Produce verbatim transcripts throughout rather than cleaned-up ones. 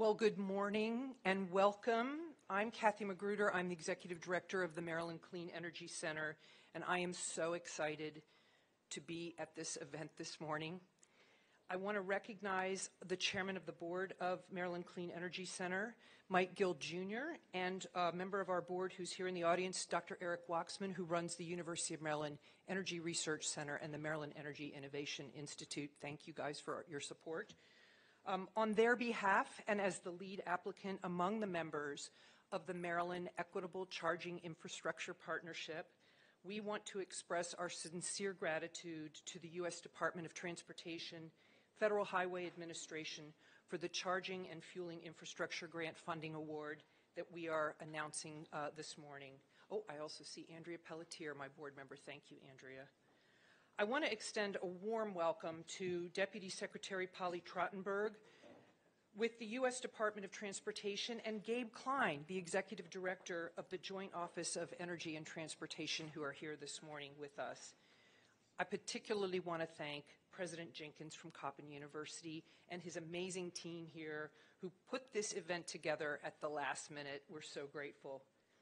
Well, good morning and welcome. I'm Kathy Magruder. I'm the Executive Director of the Maryland Clean Energy Center, and I am so excited to be at this event this morning. I want to recognize the Chairman of the Board of Maryland Clean Energy Center, Mike Gill Junior, and a member of our board who's here in the audience, Doctor Eric Waxman, who runs the University of Maryland Energy Research Center and the Maryland Energy Innovation Institute. Thank you guys for your support. Um, on their behalf, and as the lead applicant among the members of the Maryland Equitable Charging Infrastructure Partnership, we want to express our sincere gratitude to the U S Department of Transportation, Federal Highway Administration for the Charging and Fueling Infrastructure Grant Funding Award that we are announcing uh, this morning. Oh, I also see Andrea Pelletier, my board member. Thank you, Andrea. I want to extend a warm welcome to Deputy Secretary Polly Trottenberg with the U S Department of Transportation and Gabe Klein, the Executive Director of the Joint Office of Energy and Transportation, who are here this morning with us. I particularly want to thank President Jenkins from Coppin University and his amazing team here who put this event together at the last minute. We're so grateful.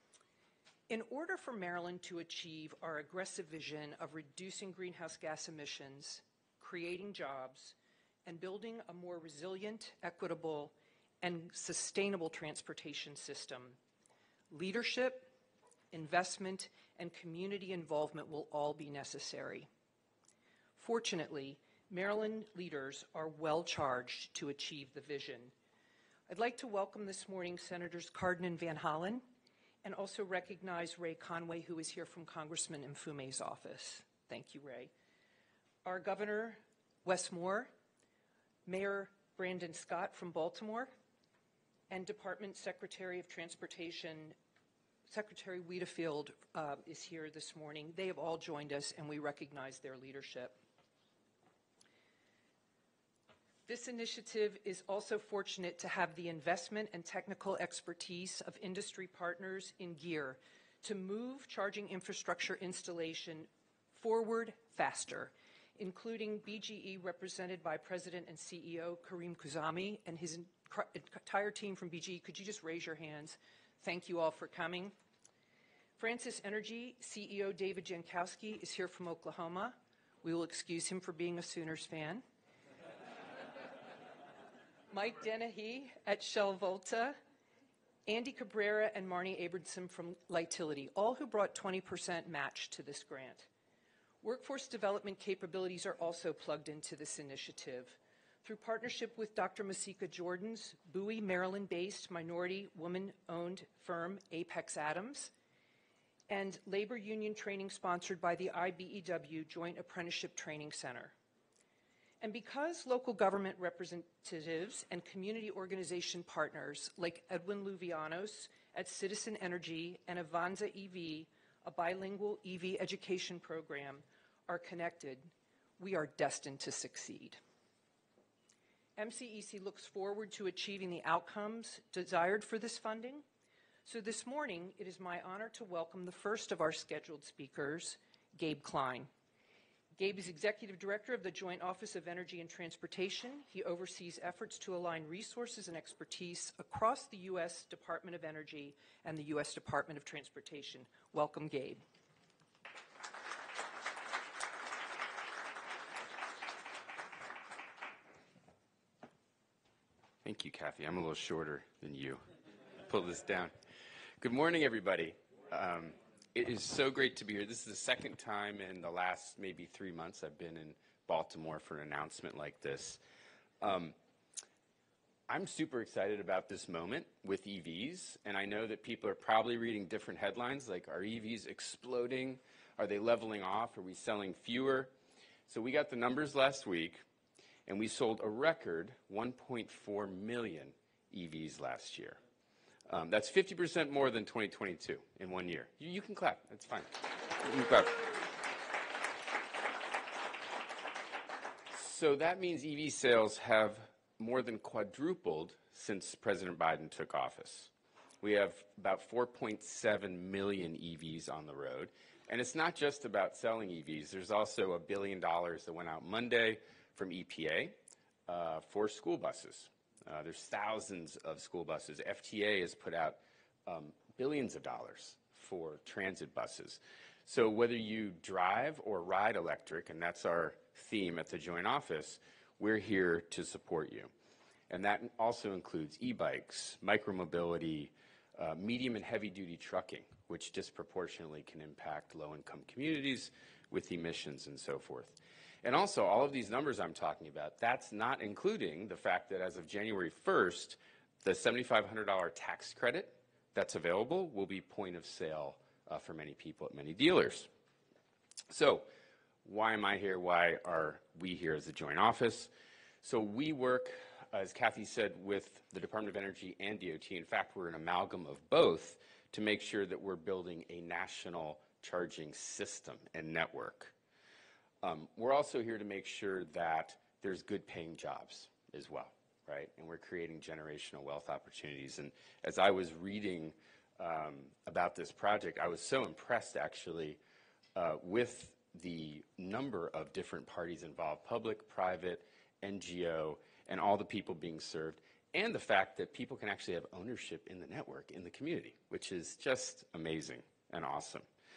In order for Maryland to achieve our aggressive vision of reducing greenhouse gas emissions, creating jobs, and building a more resilient, equitable, and sustainable transportation system, leadership, investment, and community involvement will all be necessary. Fortunately, Maryland leaders are well charged to achieve the vision. I'd like to welcome this morning Senators Cardin and Van Hollen, and also recognize Ray Conway, who is here from Congressman Mfume's office. Thank you, Ray. Our Governor, Wes Moore, Mayor Brandon Scott from Baltimore, and Department Secretary of Transportation, Secretary Wiedefield uh, is here this morning. They have all joined us, and we recognize their leadership. This initiative is also fortunate to have the investment and technical expertise of industry partners in gear to move charging infrastructure installation forward faster, including B G E represented by President and C E O Karim Kuzami and his entire team from B G E. Could you just raise your hands? Thank you all for coming. Francis Energy C E O David Jankowski is here from Oklahoma. We will excuse him for being a Sooners fan. Mike Dennehy at Shell Volta, Andy Cabrera and Marnie Abramson from Lightility, all who brought twenty percent match to this grant. Workforce development capabilities are also plugged into this initiative. Through partnership with Doctor Masika Jordan's Bowie, Maryland-based minority woman-owned firm Apex Adams, and labor union training sponsored by the I B E W Joint Apprenticeship Training Center. And because local government representatives and community organization partners like Edwin Luvianos at Citizen Energy and Avanza E V, a bilingual E V education program, are connected, we are destined to succeed. M C E C looks forward to achieving the outcomes desired for this funding. So this morning, it is my honor to welcome the first of our scheduled speakers, Gabe Klein. Gabe is Executive Director of the Joint Office of Energy and Transportation. He oversees efforts to align resources and expertise across the U S Department of Energy and the U S Department of Transportation. Welcome, Gabe. Thank you, Kathy. I'm a little shorter than you. Pull this down. Good morning, everybody. Um, It is so great to be here. This is the second time in the last maybe three months I've been in Baltimore for an announcement like this. Um, I'm super excited about this moment with E Vs, and I know that people are probably reading different headlines like, are E Vs exploding? Are they leveling off? Are we selling fewer? So we got the numbers last week, and we sold a record one point four million E Vs last year. Um, that's fifty percent more than twenty twenty-two in one year. You, you can clap. That's fine. You can clap. So that means E V sales have more than quadrupled since President Biden took office. We have about four point seven million E Vs on the road. And it's not just about selling E Vs. There's also a billion dollars that went out Monday from E P A uh, for school buses. Uh, there's thousands of school buses. F T A has put out um, billions of dollars for transit buses. So whether you drive or ride electric, and that's our theme at the Joint Office, we're here to support you. And that also includes e-bikes, micromobility, uh, medium and heavy-duty trucking, which disproportionately can impact low-income communities with emissions and so forth. And also, all of these numbers I'm talking about, that's not including the fact that as of January first, the seven thousand five hundred dollars tax credit that's available will be point of sale uh, for many people at many dealers. So why am I here? Why are we here as a joint office? So we work, as Kathy said, with the Department of Energy and D O T. In fact, we're an amalgam of both to make sure that we're building a national charging system and network. Um, we're also here to make sure that there's good paying jobs as well, right? And we're creating generational wealth opportunities. And as I was reading um, about this project, I was so impressed actually uh, with the number of different parties involved, public, private, N G O, and all the people being served, and the fact that people can actually have ownership in the network, in the community, which is just amazing and awesome.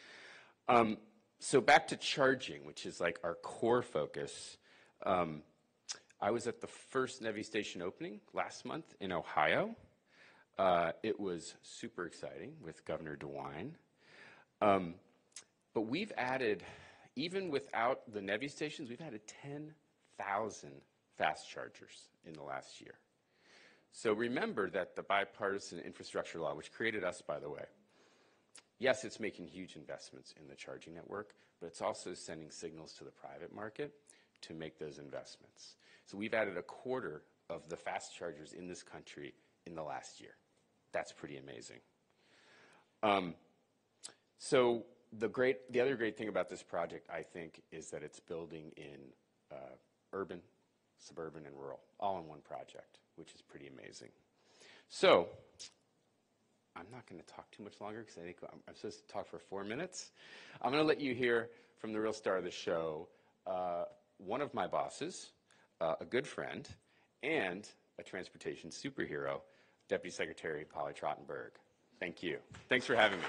Um, so back to charging, which is like our core focus. Um, I was at the first N E V I station opening last month in Ohio. Uh, it was super exciting with Governor DeWine. Um, but we've added, even without the N E V I stations, we've added ten thousand fast chargers in the last year. So remember that the Bipartisan Infrastructure Law, which created us, by the way, yes, it's making huge investments in the charging network, but it's also sending signals to the private market to make those investments. So we've added a quarter of the fast chargers in this country in the last year. That's pretty amazing. Um, so the great, the other great thing about this project, I think, is that it's building in uh, urban, suburban, and rural, all in one project, which is pretty amazing. So I'm not going to talk too much longer because I think I'm, I'm supposed to talk for four minutes. I'm going to let you hear from the real star of the show, uh, one of my bosses, uh, a good friend, and a transportation superhero, Deputy Secretary Polly Trottenberg. Thank you. Thanks for having me.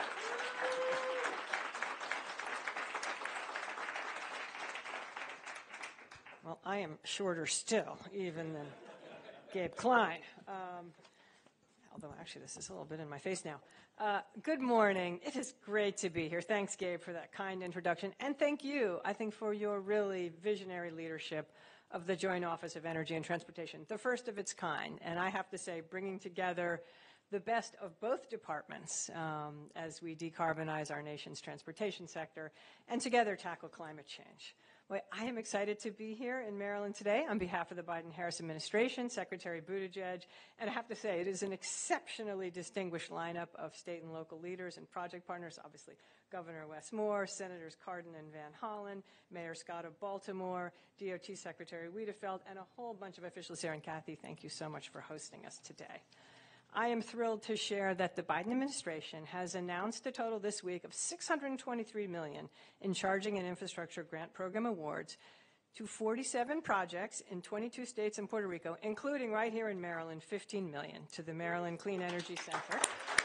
Well, I am shorter still, even than Gabe Klein. Um, although, actually, this is a little bit in my face now. Uh, good morning. It is great to be here. Thanks, Gabe, for that kind introduction. And thank you, I think, for your really visionary leadership of the Joint Office of Energy and Transportation, the first of its kind. And I have to say, bringing together the best of both departments um, as we decarbonize our nation's transportation sector and together tackle climate change. Well, I am excited to be here in Maryland today on behalf of the Biden-Harris administration, Secretary Buttigieg, and I have to say it is an exceptionally distinguished lineup of state and local leaders and project partners, obviously Governor Wes Moore, Senators Cardin and Van Hollen, Mayor Scott of Baltimore, D O T Secretary Wiedefeld, and a whole bunch of officials here. And Kathy, thank you so much for hosting us today. I am thrilled to share that the Biden administration has announced a total this week of six hundred twenty-three million dollars in Charging and Infrastructure Grant Program awards to forty-seven projects in twenty-two states and Puerto Rico, including right here in Maryland, fifteen million dollars to the Maryland Clean Energy Center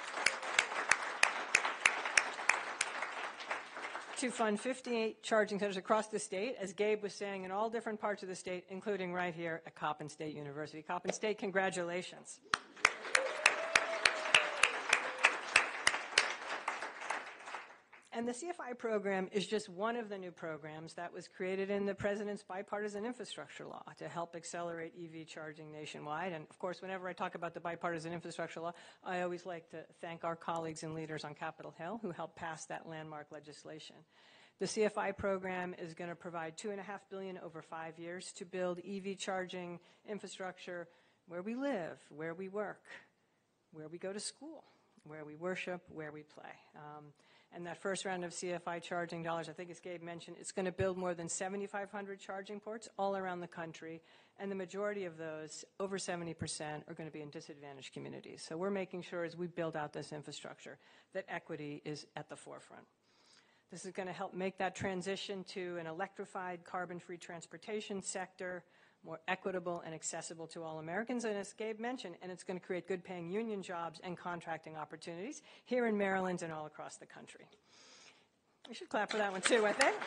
to fund fifty-eight charging centers across the state, as Gabe was saying, in all different parts of the state, including right here at Coppin State University. Coppin State, congratulations. And the C F I program is just one of the new programs that was created in the President's Bipartisan Infrastructure Law to help accelerate E V charging nationwide. And, of course, whenever I talk about the Bipartisan Infrastructure Law, I always like to thank our colleagues and leaders on Capitol Hill who helped pass that landmark legislation. The C F I program is going to provide two point five billion dollars over five years to build E V charging infrastructure where we live, where we work, where we go to school, where we worship, where we play. Um, And that first round of C F I charging dollars, I think as Gabe mentioned, it's going to build more than seventy-five hundred charging ports all around the country. And the majority of those, over seventy percent, are going to be in disadvantaged communities. So we're making sure as we build out this infrastructure that equity is at the forefront. This is going to help make that transition to an electrified, carbon-free transportation sector more equitable and accessible to all Americans, and as Gabe mentioned, and it's going to create good-paying union jobs and contracting opportunities here in Maryland and all across the country. We should clap for that one, too, I think.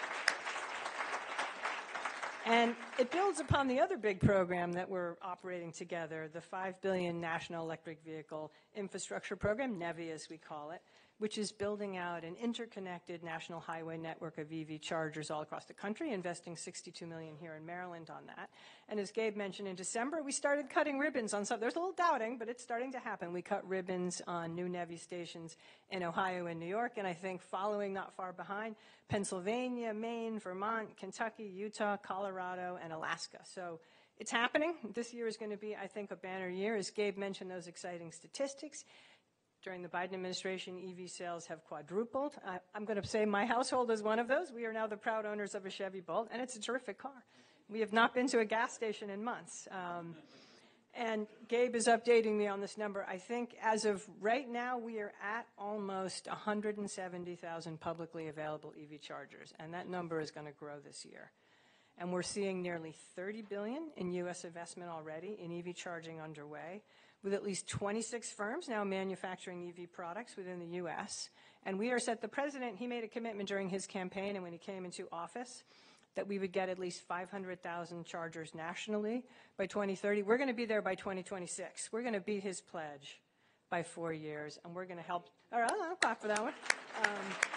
And it builds upon the other big program that we're operating together, the five billion dollars National Electric Vehicle Infrastructure Program, NEVI as we call it, which is building out an interconnected national highway network of E V chargers all across the country, investing sixty-two million dollars here in Maryland on that. And as Gabe mentioned, in December, we started cutting ribbons on some. There's a little doubting, but it's starting to happen. We cut ribbons on new NEVI stations in Ohio and New York, and I think following not far behind, Pennsylvania, Maine, Vermont, Kentucky, Utah, Colorado, and Alaska. So it's happening. This year is going to be, I think, a banner year. As Gabe mentioned, those exciting statistics. During the Biden administration, E V sales have quadrupled. I, I'm going to say my household is one of those. We are now the proud owners of a Chevy Bolt, and it's a terrific car. We have not been to a gas station in months. Um, and Gabe is updating me on this number. I think as of right now, we are at almost one hundred seventy thousand publicly available E V chargers, and that number is going to grow this year. And we're seeing nearly thirty billion dollars in U S investment already in E V charging underway, with at least twenty-six firms now manufacturing E V products within the U S. And we are set, the president, he made a commitment during his campaign and when he came into office that we would get at least five hundred thousand chargers nationally by twenty thirty. We're going to be there by twenty twenty-six. We're going to beat his pledge by four years, and we're going to help. All right, I'll clap for that one. Um,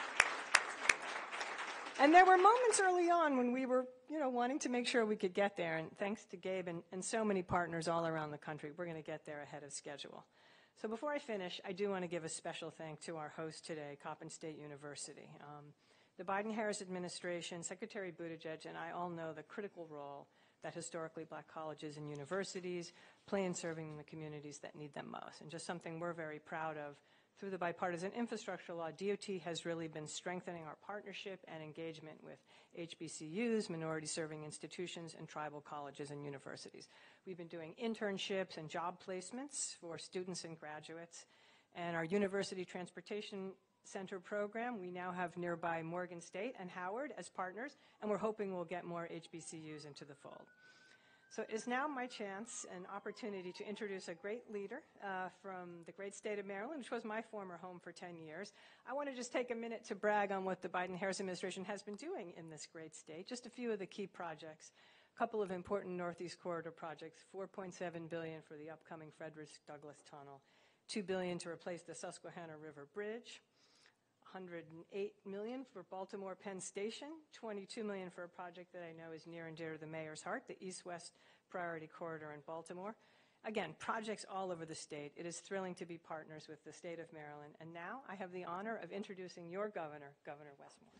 And there were moments early on when we were, you know, wanting to make sure we could get there. And thanks to Gabe and, and so many partners all around the country, we're going to get there ahead of schedule. So before I finish, I do want to give a special thank to our host today, Coppin State University. Um, the Biden-Harris administration, Secretary Buttigieg, and I all know the critical role that historically black colleges and universities play in serving the communities that need them most. And just something we're very proud of. Through the Bipartisan Infrastructure Law, D O T has really been strengthening our partnership and engagement with H B C Us, minority-serving institutions, and tribal colleges and universities. We've been doing internships and job placements for students and graduates. And our University Transportation Center program, we now have nearby Morgan State and Howard as partners, and we're hoping we'll get more H B C Us into the fold. So it is now my chance and opportunity to introduce a great leader uh, from the great state of Maryland, which was my former home for ten years. I want to just take a minute to brag on what the Biden-Harris administration has been doing in this great state. Just a few of the key projects. A couple of important Northeast Corridor projects, four point seven billion dollars for the upcoming Frederick-Douglass Tunnel, two billion dollars to replace the Susquehanna River Bridge, one hundred eight million dollars for Baltimore Penn Station, twenty-two million dollars for a project that I know is near and dear to the mayor's heart, the East-West Priority Corridor in Baltimore. Again, projects all over the state. It is thrilling to be partners with the state of Maryland. And now I have the honor of introducing your governor, Governor Westmore.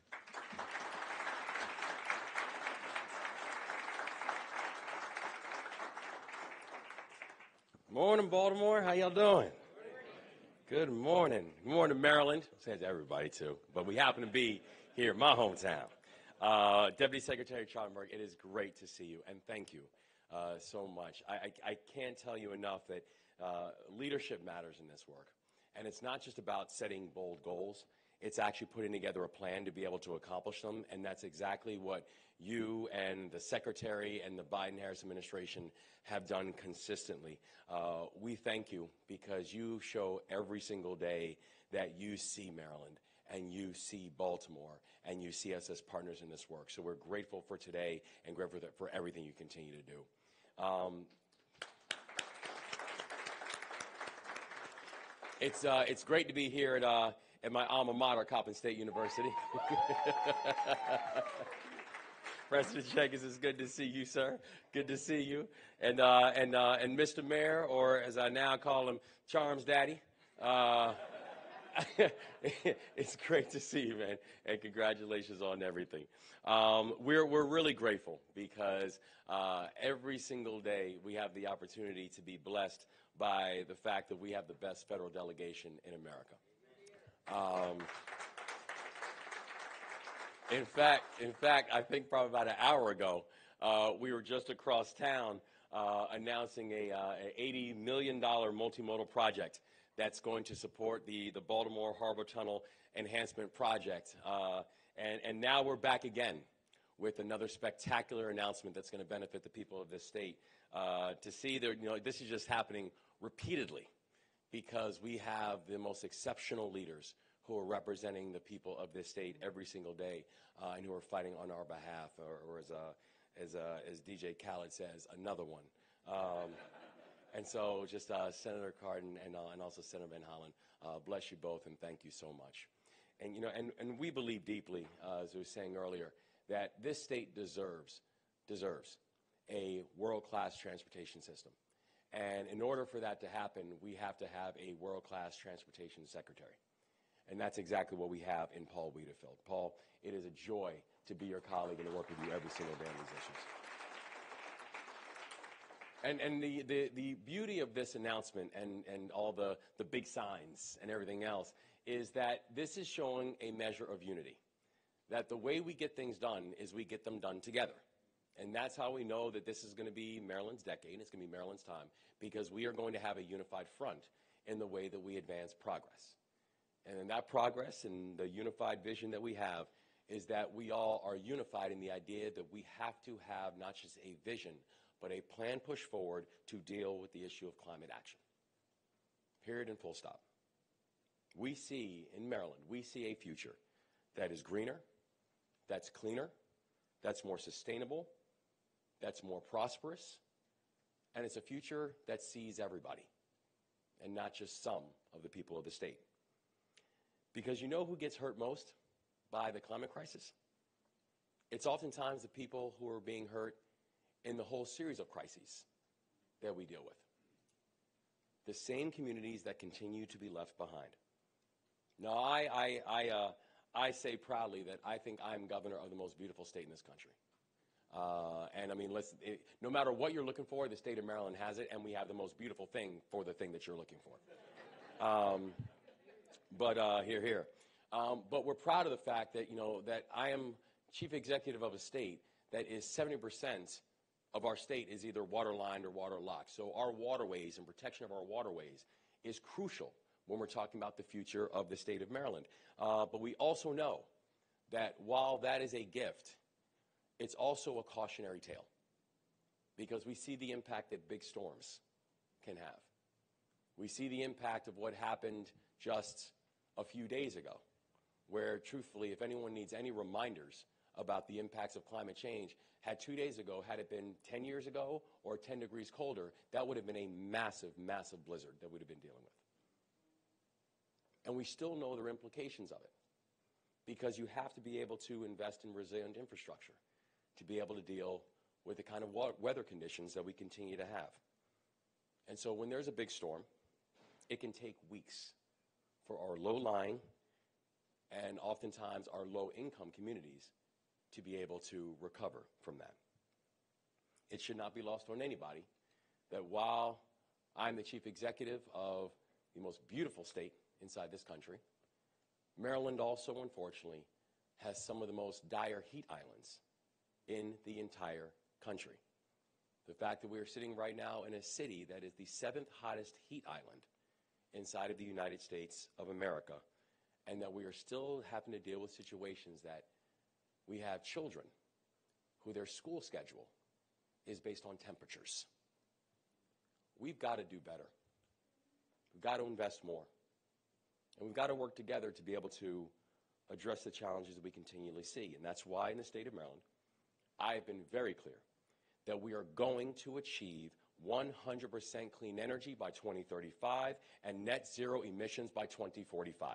Morning, Baltimore. How y'all doing? Good morning. Good morning, Maryland. I say it to everybody, too. But we happen to be here in my hometown. Uh, Deputy Secretary Trottenberg, it is great to see you, and thank you uh, so much. I, I, I can't tell you enough that uh, leadership matters in this work. And it's not just about setting bold goals. It's actually putting together a plan to be able to accomplish them, and that's exactly what you and the Secretary and the Biden-Harris administration have done consistently. Uh, we thank you because you show every single day that you see Maryland and you see Baltimore and you see us as partners in this work. So we're grateful for today and grateful for everything you continue to do. Um, it's, uh, it's great to be here at, uh, at my alma mater, Coppin State University. President Jenkins, it's good to see you, sir. Good to see you. And, uh, and, uh, and Mister Mayor, or as I now call him, Charms Daddy. Uh, it's great to see you, man, and congratulations on everything. Um, we're, we're really grateful because uh, every single day we have the opportunity to be blessed by the fact that we have the best federal delegation in America. Um, In fact, in fact, I think probably about an hour ago, uh, we were just across town uh, announcing a uh, an eighty million dollar multimodal project that's going to support the, the Baltimore Harbor Tunnel Enhancement Project. Uh, and, and now we're back again with another spectacular announcement that's going to benefit the people of this state. Uh, to see that, you know, this is just happening repeatedly because we have the most exceptional leaders who are representing the people of this state every single day uh, and who are fighting on our behalf, or, or as, uh, as, uh, as D J Khaled says, another one. Um, and so just uh, Senator Cardin and, uh, and also Senator Van Hollen, uh, bless you both and thank you so much. And, you know, and, and we believe deeply, uh, as I was saying earlier, that this state deserves, deserves a world-class transportation system. And in order for that to happen, we have to have a world-class transportation secretary. And that's exactly what we have in Paul Wiedefield. Paul, it is a joy to be your colleague and to work with you every single day on these issues. And, and the, the, the beauty of this announcement and, and all the, the big signs and everything else is that this is showing a measure of unity. That the way we get things done is we get them done together. And that's how we know that this is going to be Maryland's decade, it's going to be Maryland's time, because we are going to have a unified front in the way that we advance progress. And in that progress and the unified vision that we have is that we all are unified in the idea that we have to have not just a vision, but a plan push forward to deal with the issue of climate action. Period and full stop. We see in Maryland, we see a future that is greener, that's cleaner, that's more sustainable, that's more prosperous, and it's a future that sees everybody and not just some of the people of the state. Because you know who gets hurt most by the climate crisis? It's oftentimes the people who are being hurt in the whole series of crises that we deal with. The same communities that continue to be left behind. Now, I, I, I, uh, I say proudly that I think I'm governor of the most beautiful state in this country. Uh, and I mean, listen, it, no matter what you're looking for, the state of Maryland has it, and we have the most beautiful thing for the thing that you're looking for. Um, but uh, here, here. Um, but we're proud of the fact that, you know, that I am chief executive of a state that is seventy percent of our state is either water-lined or waterlocked. So our waterways and protection of our waterways is crucial when we're talking about the future of the state of Maryland. Uh, but we also know that while that is a gift, it's also a cautionary tale because we see the impact that big storms can have. We see the impact of what happened just a few days ago, where truthfully, if anyone needs any reminders about the impacts of climate change, had two days ago, had it been ten years ago or ten degrees colder, that would have been a massive, massive blizzard that we'd have been dealing with. And we still know the implications of it because you have to be able to invest in resilient infrastructure to be able to deal with the kind of weather conditions that we continue to have. And so when there's a big storm, it can take weeks for our low-lying and oftentimes our low-income communities to be able to recover from that. It should not be lost on anybody that while I'm the chief executive of the most beautiful state inside this country, Maryland also, unfortunately, has some of the most dire heat islands in the entire country. The fact that we are sitting right now in a city that is the seventh hottest heat island inside of the United States of America, and that we are still having to deal with situations that we have children who their school schedule is based on temperatures. We've got to do better. We've got to invest more. And we've got to work together to be able to address the challenges that we continually see. And that's why in the state of Maryland, I have been very clear that we are going to achieve one hundred percent clean energy by twenty thirty-five and net zero emissions by twenty forty-five.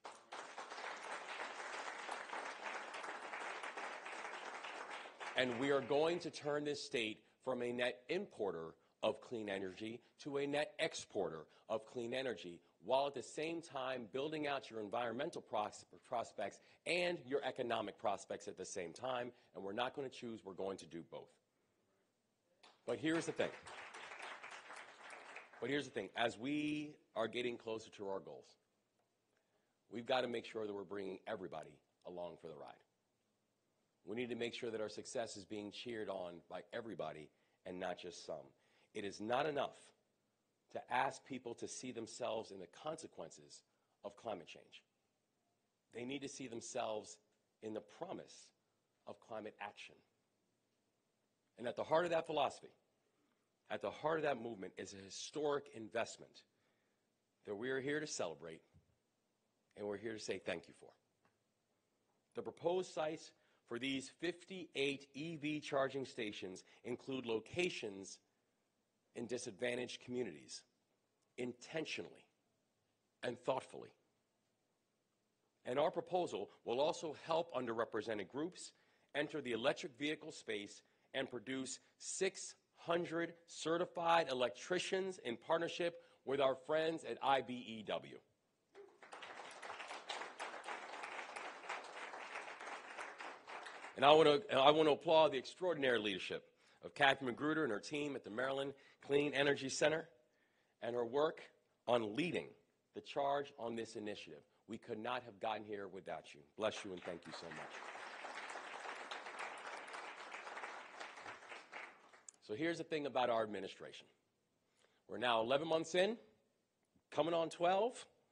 And we are going to turn this state from a net importer of clean energy to a net exporter of clean energy, while at the same time building out your environmental pros prospects and your economic prospects at the same time. And we're not going to choose, we're going to do both. But here's the thing. But here's the thing. As we are getting closer to our goals, we've got to make sure that we're bringing everybody along for the ride. We need to make sure that our success is being cheered on by everybody and not just some. It is not enough to ask people to see themselves in the consequences of climate change. They need to see themselves in the promise of climate action. And at the heart of that philosophy, at the heart of that movement is a historic investment that we are here to celebrate and we're here to say thank you for. The proposed sites for these fifty-eight E V charging stations include locations in disadvantaged communities, intentionally and thoughtfully. And our proposal will also help underrepresented groups enter the electric vehicle space and produce six hundred certified electricians in partnership with our friends at I B E W. And I want to I want to applaud the extraordinary leadership of Kathy Magruder and her team at the Maryland Clean Energy Center and her work on leading the charge on this initiative. We could not have gotten here without you. Bless you and thank you so much. So here's the thing about our administration. We're now eleven months in, coming on twelve.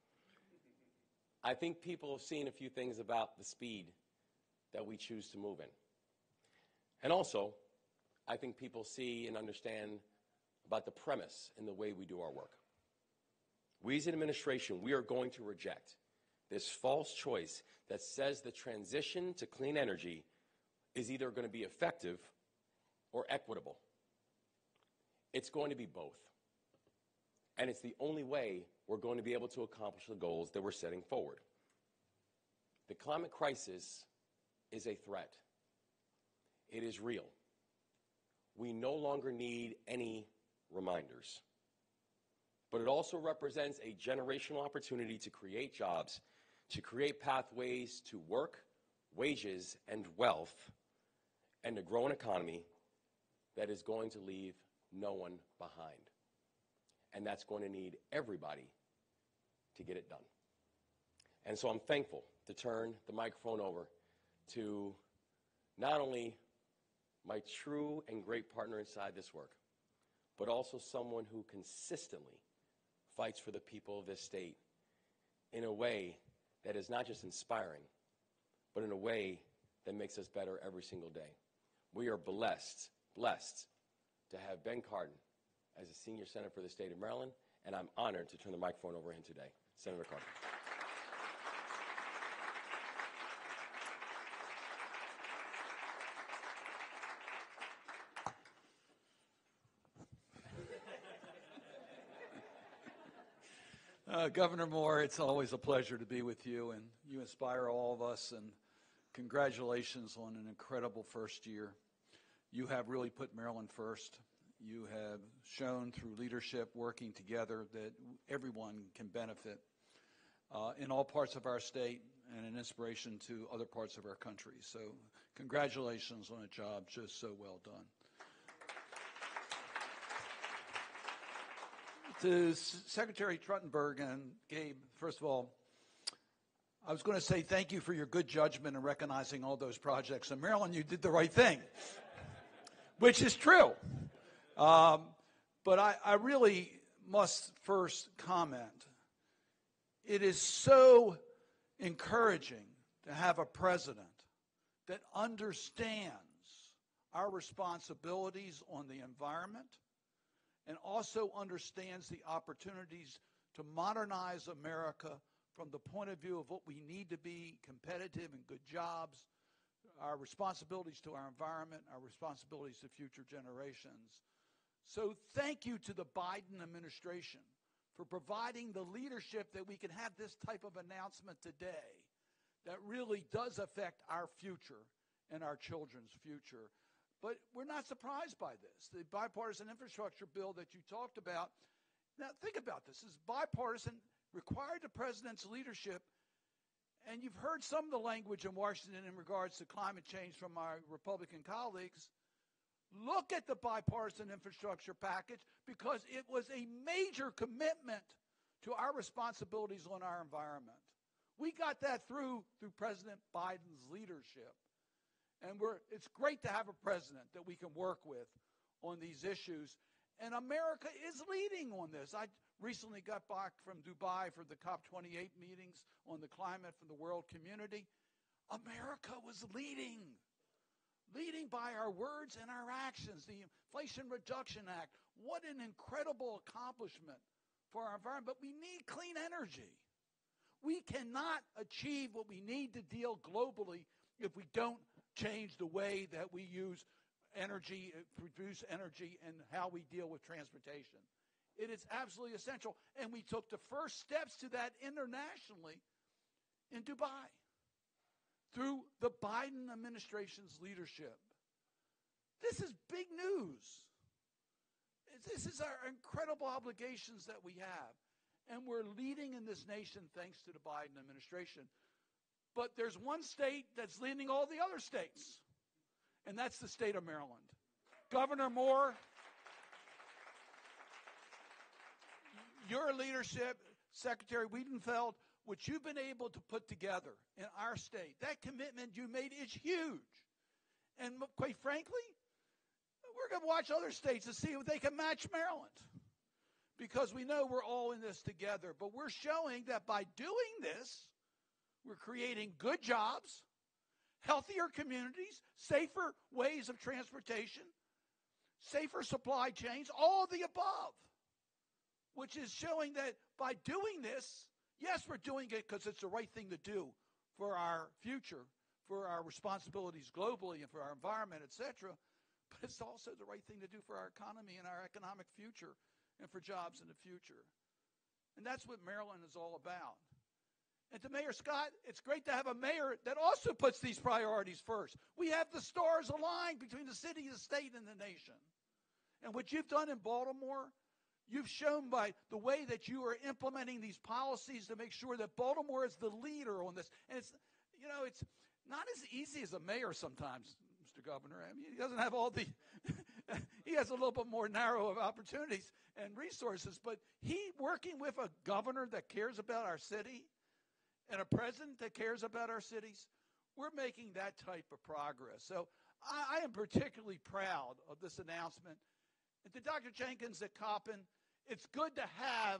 I think people have seen a few things about the speed that we choose to move in. And also, I think people see and understand about the premise and the way we do our work. We as an administration, we are going to reject this false choice that says the transition to clean energy is either going to be effective or equitable. It's going to be both. And it's the only way we're going to be able to accomplish the goals that we're setting forward. The climate crisis is a threat. It is real. We no longer need any reminders. But it also represents a generational opportunity to create jobs, to create pathways to work, wages, and wealth, and to grow an economy that is going to leave no one behind. And that's going to need everybody to get it done. And so I'm thankful to turn the microphone over to not only my true and great partner inside this work, but also someone who consistently fights for the people of this state in a way that is not just inspiring, but in a way that makes us better every single day. We are blessed, blessed to have Ben Cardin as a senior senator for the state of Maryland, and I'm honored to turn the microphone over to him today. Senator Cardin. Uh, Governor Moore, it's always a pleasure to be with you, and you inspire all of us, and congratulations on an incredible first year. You have really put Maryland first. You have shown through leadership, working together, that everyone can benefit uh, in all parts of our state and an inspiration to other parts of our country. So congratulations on a job just so well done. To Secretary Trottenberg and Gabe, first of all, I was going to say thank you for your good judgment in recognizing all those projects. In Maryland, you did the right thing, which is true. Um, but I, I really must first comment. It is so encouraging to have a president that understands our responsibilities on the environment and also understands the opportunities to modernize America from the point of view of what we need to be competitive and good jobs, our responsibilities to our environment, our responsibilities to future generations. So thank you to the Biden administration for providing the leadership that we can have this type of announcement today that really does affect our future and our children's future. But we're not surprised by this. The bipartisan infrastructure bill that you talked about, now think about this. This is bipartisan, required the president's leadership, and you've heard some of the language in Washington in regards to climate change from our Republican colleagues. Look at the bipartisan infrastructure package because it was a major commitment to our responsibilities on our environment. We got that through through President Biden's leadership. And we're, it's great to have a president that we can work with on these issues. And America is leading on this. I recently got back from Dubai for the COP twenty-eight meetings on the climate from the world community. America was leading. leading by our words and our actions. The Inflation Reduction Act, what an incredible accomplishment for our environment. But we need clean energy. We cannot achieve what we need to deal globally if we don't change the way that we use energy, produce energy, and how we deal with transportation. It is absolutely essential. And we took the first steps to that internationally in Dubai through the Biden administration's leadership. This is big news. This is our incredible obligations that we have. And we're leading in this nation thanks to the Biden administration. But there's one state that's leading all the other states, and that's the state of Maryland. Governor Moore, your leadership, Secretary Wiedenfeld, what you've been able to put together in our state, that commitment you made is huge. And quite frankly, we're going to watch other states to see if they can match Maryland, because we know we're all in this together. But we're showing that by doing this, we're creating good jobs, healthier communities, safer ways of transportation, safer supply chains, all of the above, which is showing that by doing this, yes, we're doing it because it's the right thing to do for our future, for our responsibilities globally and for our environment, et cetera, but it's also the right thing to do for our economy and our economic future and for jobs in the future. And that's what Maryland is all about. And to Mayor Scott, it's great to have a mayor that also puts these priorities first. We have the stars aligned between the city, the state, and the nation. And what you've done in Baltimore, you've shown by the way that you are implementing these policies to make sure that Baltimore is the leader on this. And it's, you know, it's not as easy as a mayor sometimes, Mister Governor. I mean, he doesn't have all the, he has a little bit more narrow of opportunities and resources, but he working with a governor that cares about our city and a president that cares about our cities, we're making that type of progress. So I, I am particularly proud of this announcement. And to Doctor Jenkins at Coppin, it's good to have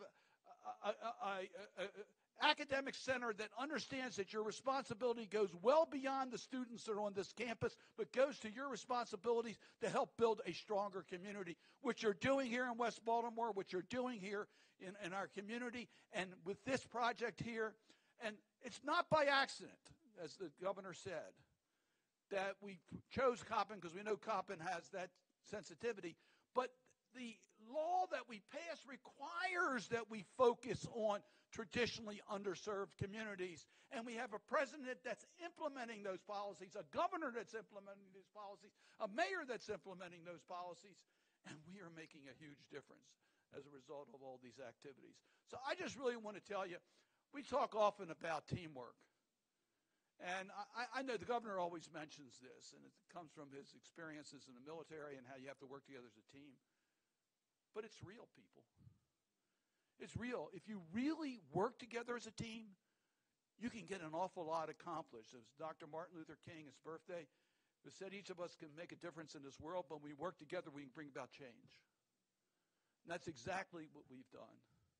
an academic center that understands that your responsibility goes well beyond the students that are on this campus, but goes to your responsibilities to help build a stronger community, which you're doing here in West Baltimore, which you're doing here in, in our community, and with this project here. And it's not by accident, as the governor said, that we chose Coppin, because we know Coppin has that sensitivity. But the law that we pass requires that we focus on traditionally underserved communities. And we have a president that's implementing those policies, a governor that's implementing those policies, a mayor that's implementing those policies. And we are making a huge difference as a result of all these activities. So I just really want to tell you, we talk often about teamwork. And I, I know the governor always mentions this, and it comes from his experiences in the military and how you have to work together as a team. But it's real, people. It's real. If you really work together as a team, you can get an awful lot accomplished. As Doctor Martin Luther King, his birthday, who said each of us can make a difference in this world, but when we work together, we can bring about change. And that's exactly what we've done.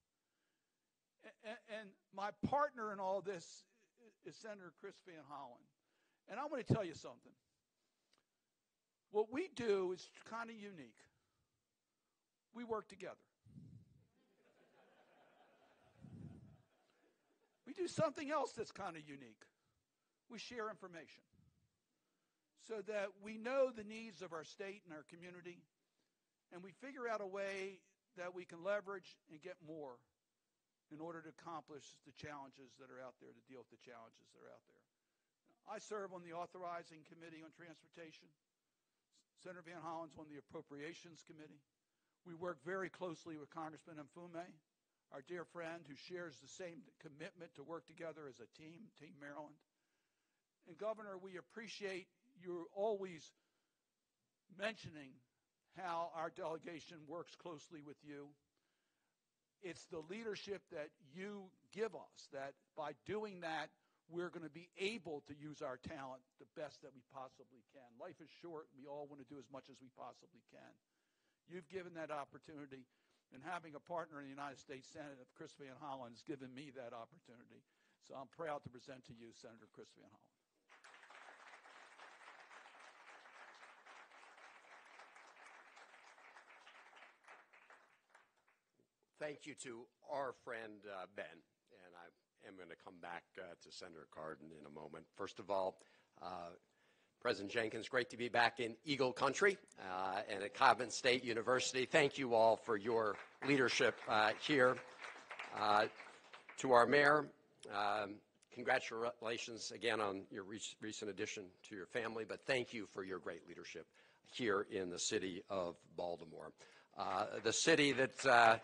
And, and my partner in all this is Senator Chris Van Hollen. And I want to tell you something. What we do is kind of unique. We work together. We do something else that's kind of unique. We share information so that we know the needs of our state and our community, and we figure out a way that we can leverage and get more in order to accomplish the challenges that are out there, to deal with the challenges that are out there. I serve on the Authorizing Committee on Transportation. Senator Van Hollen's on the Appropriations Committee. We work very closely with Congressman Mfume, our dear friend who shares the same commitment to work together as a team, Team Maryland. And Governor, we appreciate you always mentioning how our delegation works closely with you. It's the leadership that you give us that by doing that, we're going to be able to use our talent the best that we possibly can. Life is short. We all want to do as much as we possibly can. You've given that opportunity, and having a partner in the United States Senate, Chris Van Hollen, has given me that opportunity. So I'm proud to present to you Senator Chris Van Hollen. thank you to our friend uh, Ben, and I am going to come back uh, to Senator Cardin in a moment. First of all, uh, President Jenkins, great to be back in Eagle Country uh, and at Cobbin State University. Thank you all for your leadership uh, here. Uh, to our mayor, um, congratulations again on your re recent addition to your family, but thank you for your great leadership here in the city of Baltimore. Uh, the city that uh,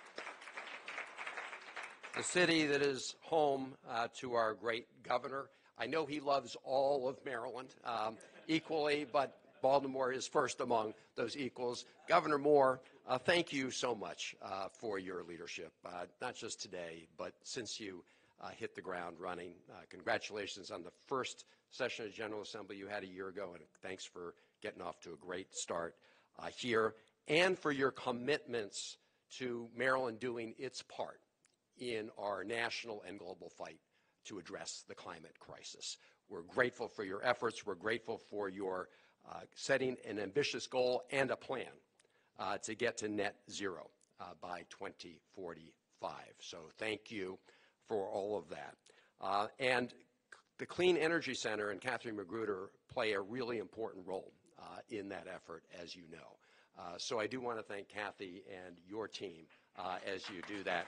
the city that is home uh, to our great governor. I know he loves all of Maryland um, equally, but Baltimore is first among those equals. Governor Moore, uh, thank you so much uh, for your leadership, uh, not just today, but since you uh, hit the ground running. Uh, congratulations on the first session of General Assembly you had a year ago, and thanks for getting off to a great start uh, here, and for your commitments to Maryland doing its part in our national and global fight to address the climate crisis. We're grateful for your efforts. We're grateful for your uh, setting an ambitious goal and a plan uh, to get to net zero uh, by twenty forty-five. So thank you for all of that. Uh, and the Clean Energy Center and Catherine Magruder play a really important role uh, in that effort, as you know. Uh, so I do want to thank Kathy and your team uh, as you do that.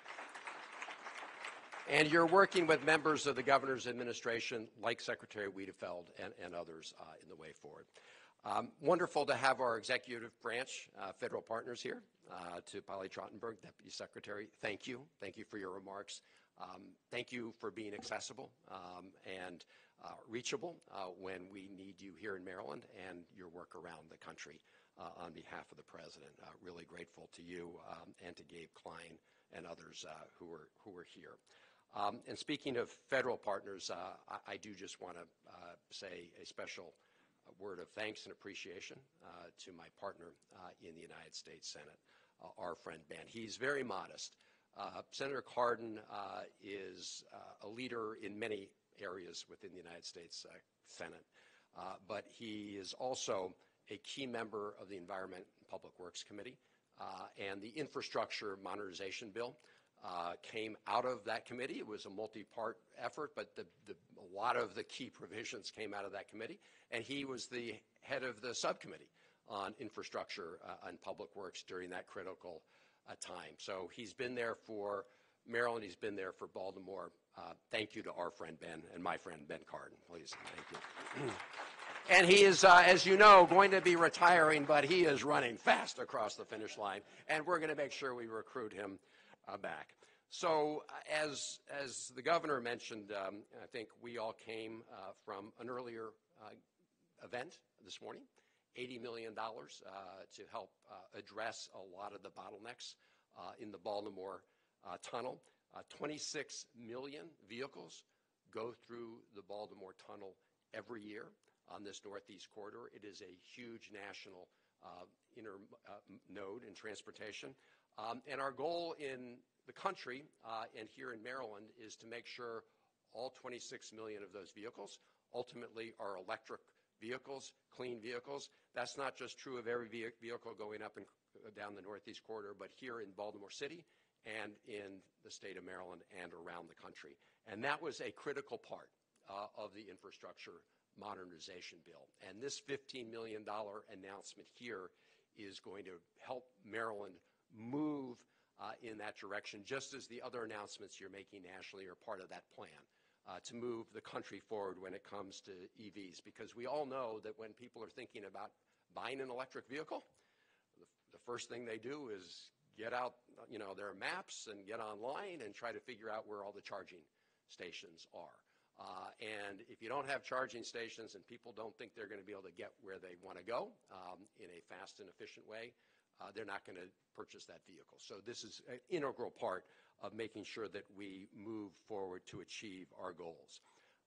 And you're working with members of the governor's administration, like Secretary Wiedefeld and, and others uh, in the way forward. Um, wonderful to have our executive branch uh, federal partners here. Uh, to Polly Trottenberg, Deputy Secretary, thank you. Thank you for your remarks. Um, thank you for being accessible um, and uh, reachable uh, when we need you here in Maryland, and your work around the country uh, on behalf of the President. Uh, really grateful to you um, and to Gabe Klein and others uh, who are who are here. Um, and speaking of federal partners, uh, I, I do just want to uh, say a special uh, word of thanks and appreciation uh, to my partner uh, in the United States Senate, uh, our friend Ben. He's very modest. Uh, Senator Cardin uh, is uh, a leader in many areas within the United States uh, Senate, uh, but he is also a key member of the Environment and Public Works Committee uh, and the Infrastructure Modernization Bill. Uh, came out of that committee. It was a multi-part effort, but the, the, a lot of the key provisions came out of that committee, and he was the head of the subcommittee on infrastructure uh, and public works during that critical uh, time. So he's been there for Maryland. He's been there for Baltimore. Uh, thank you to our friend Ben and my friend Ben Cardin, please. Thank you. And he is, uh, as you know, going to be retiring, but he is running fast across the finish line, and we're going to make sure we recruit him Uh, back. So uh, as, as the governor mentioned, um, I think we all came uh, from an earlier uh, event this morning, eighty million dollars uh, to help uh, address a lot of the bottlenecks uh, in the Baltimore uh, tunnel. Uh, twenty-six million vehicles go through the Baltimore tunnel every year on this northeast corridor. It is a huge national uh, inner uh, node in transportation. Um, and our goal in the country uh, and here in Maryland is to make sure all twenty-six million of those vehicles ultimately are electric vehicles, clean vehicles. That's not just true of every vehicle going up and down the northeast corridor, but here in Baltimore City and in the state of Maryland and around the country. And that was a critical part uh, of the infrastructure modernization bill. And this fifteen million dollars announcement here is going to help Maryland move uh, in that direction, just as the other announcements you're making nationally are part of that plan uh, to move the country forward when it comes to E Vs. Because we all know that when people are thinking about buying an electric vehicle, the, the first thing they do is get out, you know, their maps and get online and try to figure out where all the charging stations are. Uh, and if you don't have charging stations and people don't think they're going to be able to get where they want to go um, in a fast and efficient way, Uh, they're not going to purchase that vehicle. So this is an integral part of making sure that we move forward to achieve our goals.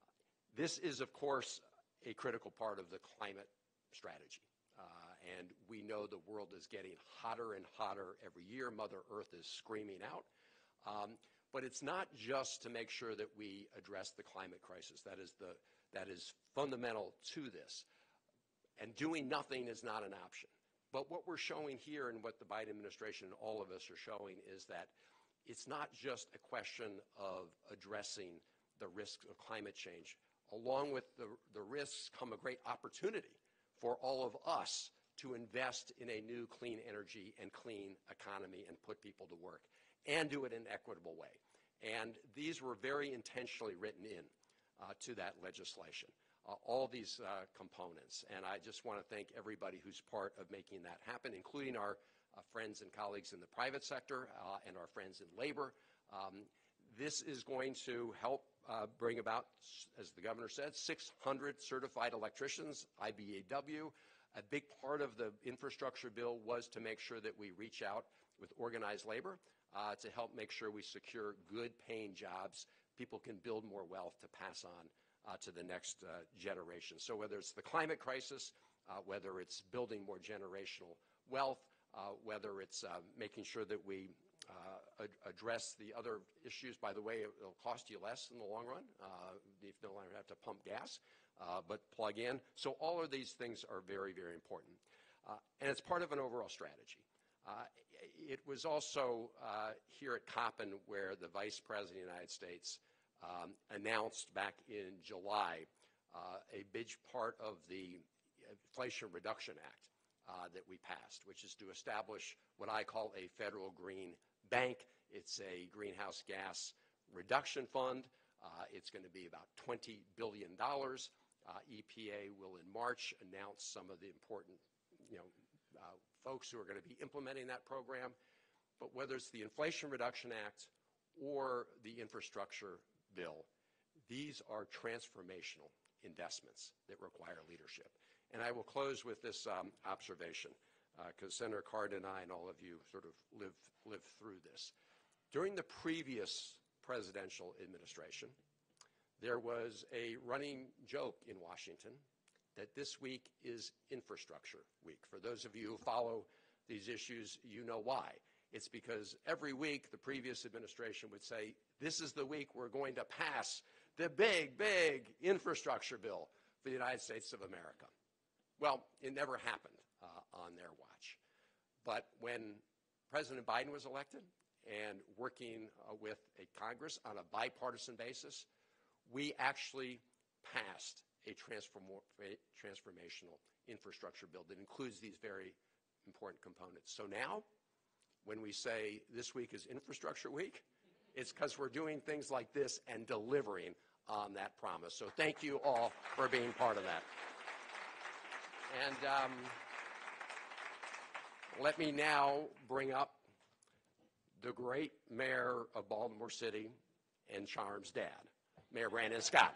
This is, of course, a critical part of the climate strategy. Uh, and we know the world is getting hotter and hotter every year. Mother Earth is screaming out. Um, but it's not just to make sure that we address the climate crisis. That is, the, that is fundamental to this. And doing nothing is not an option. But what we're showing here and what the Biden administration and all of us are showing is that it's not just a question of addressing the risks of climate change. Along with the, the risks come a great opportunity for all of us to invest in a new clean energy and clean economy and put people to work and do it in an equitable way. And these were very intentionally written in uh, to that legislation, uh, all these uh, components. And I just want to thank everybody who's part of making that happen, including our uh, friends and colleagues in the private sector uh, and our friends in labor. Um, this is going to help uh, bring about, as the governor said, six hundred certified electricians, I B A W. A big part of the infrastructure bill was to make sure that we reach out with organized labor uh, to help make sure we secure good paying jobs. People can build more wealth to pass on uh, to the next uh, generation. So whether it's the climate crisis, uh, whether it's building more generational wealth, uh, whether it's uh, making sure that we uh, ad address the other issues. By the way, it'll cost you less in the long run. Uh, you no longer have to pump gas, uh, but plug in. So all of these things are very, very important. Uh, and it's part of an overall strategy. Uh, it was also uh, here at Coppin where the Vice President of the United States um, announced back in July uh, a big part of the Inflation Reduction Act uh, that we passed, which is to establish what I call a federal green bank. It's a greenhouse gas reduction fund. Uh, it's going to be about twenty billion dollars. Uh, E P A will in March announce some of the important, you know, uh, folks who are going to be implementing that program. But whether it's the Inflation Reduction Act or the infrastructure bill, these are transformational investments that require leadership. And I will close with this um, observation, because uh, Senator Cardin and I and all of you sort of live, live through this. During the previous presidential administration, there was a running joke in Washington that this week is Infrastructure Week. For those of you who follow these issues, you know why. It's because every week the previous administration would say, this is the week we're going to pass the big, big infrastructure bill for the United States of America. Well, it never happened uh, on their watch. But when President Biden was elected and working uh, with a Congress on a bipartisan basis, we actually passed a transform transformational infrastructure bill that includes these very important components. So now, when we say this week is Infrastructure Week, it's because we're doing things like this and delivering on that promise. So thank you all for being part of that. And um, let me now bring up the great mayor of Baltimore City and Charm's dad, Mayor Brandon Scott.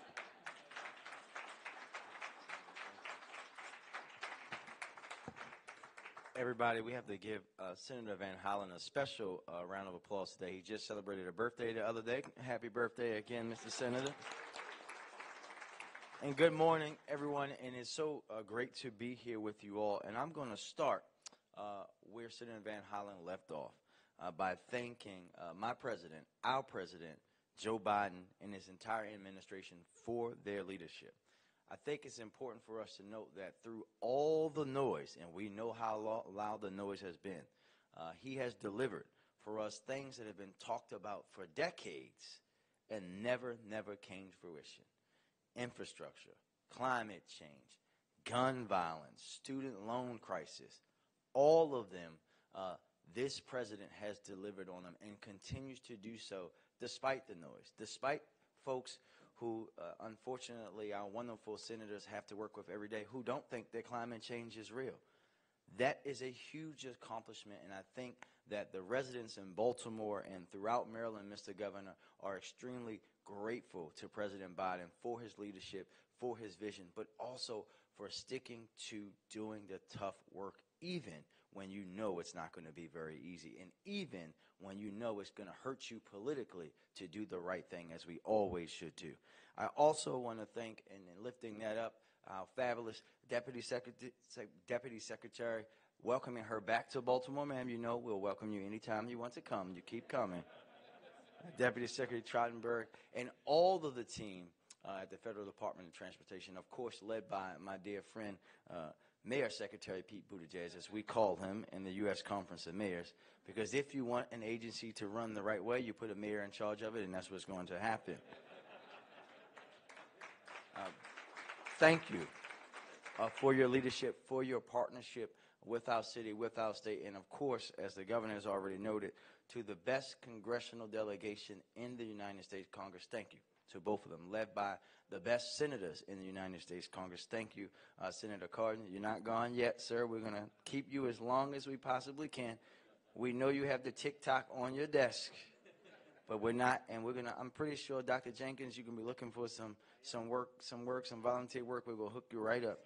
Everybody, we have to give uh, Senator Van Hollen a special uh, round of applause today. He just celebrated a birthday the other day. Happy birthday again, Mister Senator. And good morning, everyone. And it's so uh, great to be here with you all. And I'm going to start uh, where Senator Van Hollen left off uh, by thanking uh, my president, our president, Joe Biden, and his entire administration for their leadership. I think it's important for us to note that through all the noise, and we know how loud the noise has been, uh, he has delivered for us things that have been talked about for decades and never, never came to fruition. Infrastructure, climate change, gun violence, student loan crisis, all of them, uh, this president has delivered on them and continues to do so despite the noise, despite folks who, uh, unfortunately, our wonderful senators have to work with every day who don't think that climate change is real. That is a huge accomplishment, and I think that the residents in Baltimore and throughout Maryland, Mister Governor, are extremely grateful to President Biden for his leadership, for his vision, but also for sticking to doing the tough work, even when you know it's not going to be very easy, and even when you know it's going to hurt you politically to do the right thing, as we always should do. I also want to thank, and in lifting that up, our fabulous Deputy Secretary, Deputy Secretary, welcoming her back to Baltimore. Ma'am, you know we'll welcome you anytime you want to come. You keep coming. Deputy Secretary Trottenberg, and all of the team uh, at the Federal Department of Transportation, of course, led by my dear friend, uh, Mayor Secretary Pete Buttigieg, as we call him in the U S Conference of Mayors, because if you want an agency to run the right way, you put a mayor in charge of it, and that's what's going to happen. Uh, thank you uh, for your leadership, for your partnership with our city, with our state, and of course, as the governor has already noted, to the best congressional delegation in the United States Congress. Thank you to both of them, led by the best senators in the United States Congress. Thank you, uh, Senator Cardin. You're not gone yet, sir. We're going to keep you as long as we possibly can. We know you have the TikTok on your desk, but we're not, and we're going to, I'm pretty sure, Doctor Jenkins, you can be looking for some, some work, some work, some volunteer work. We're going to hook you right up.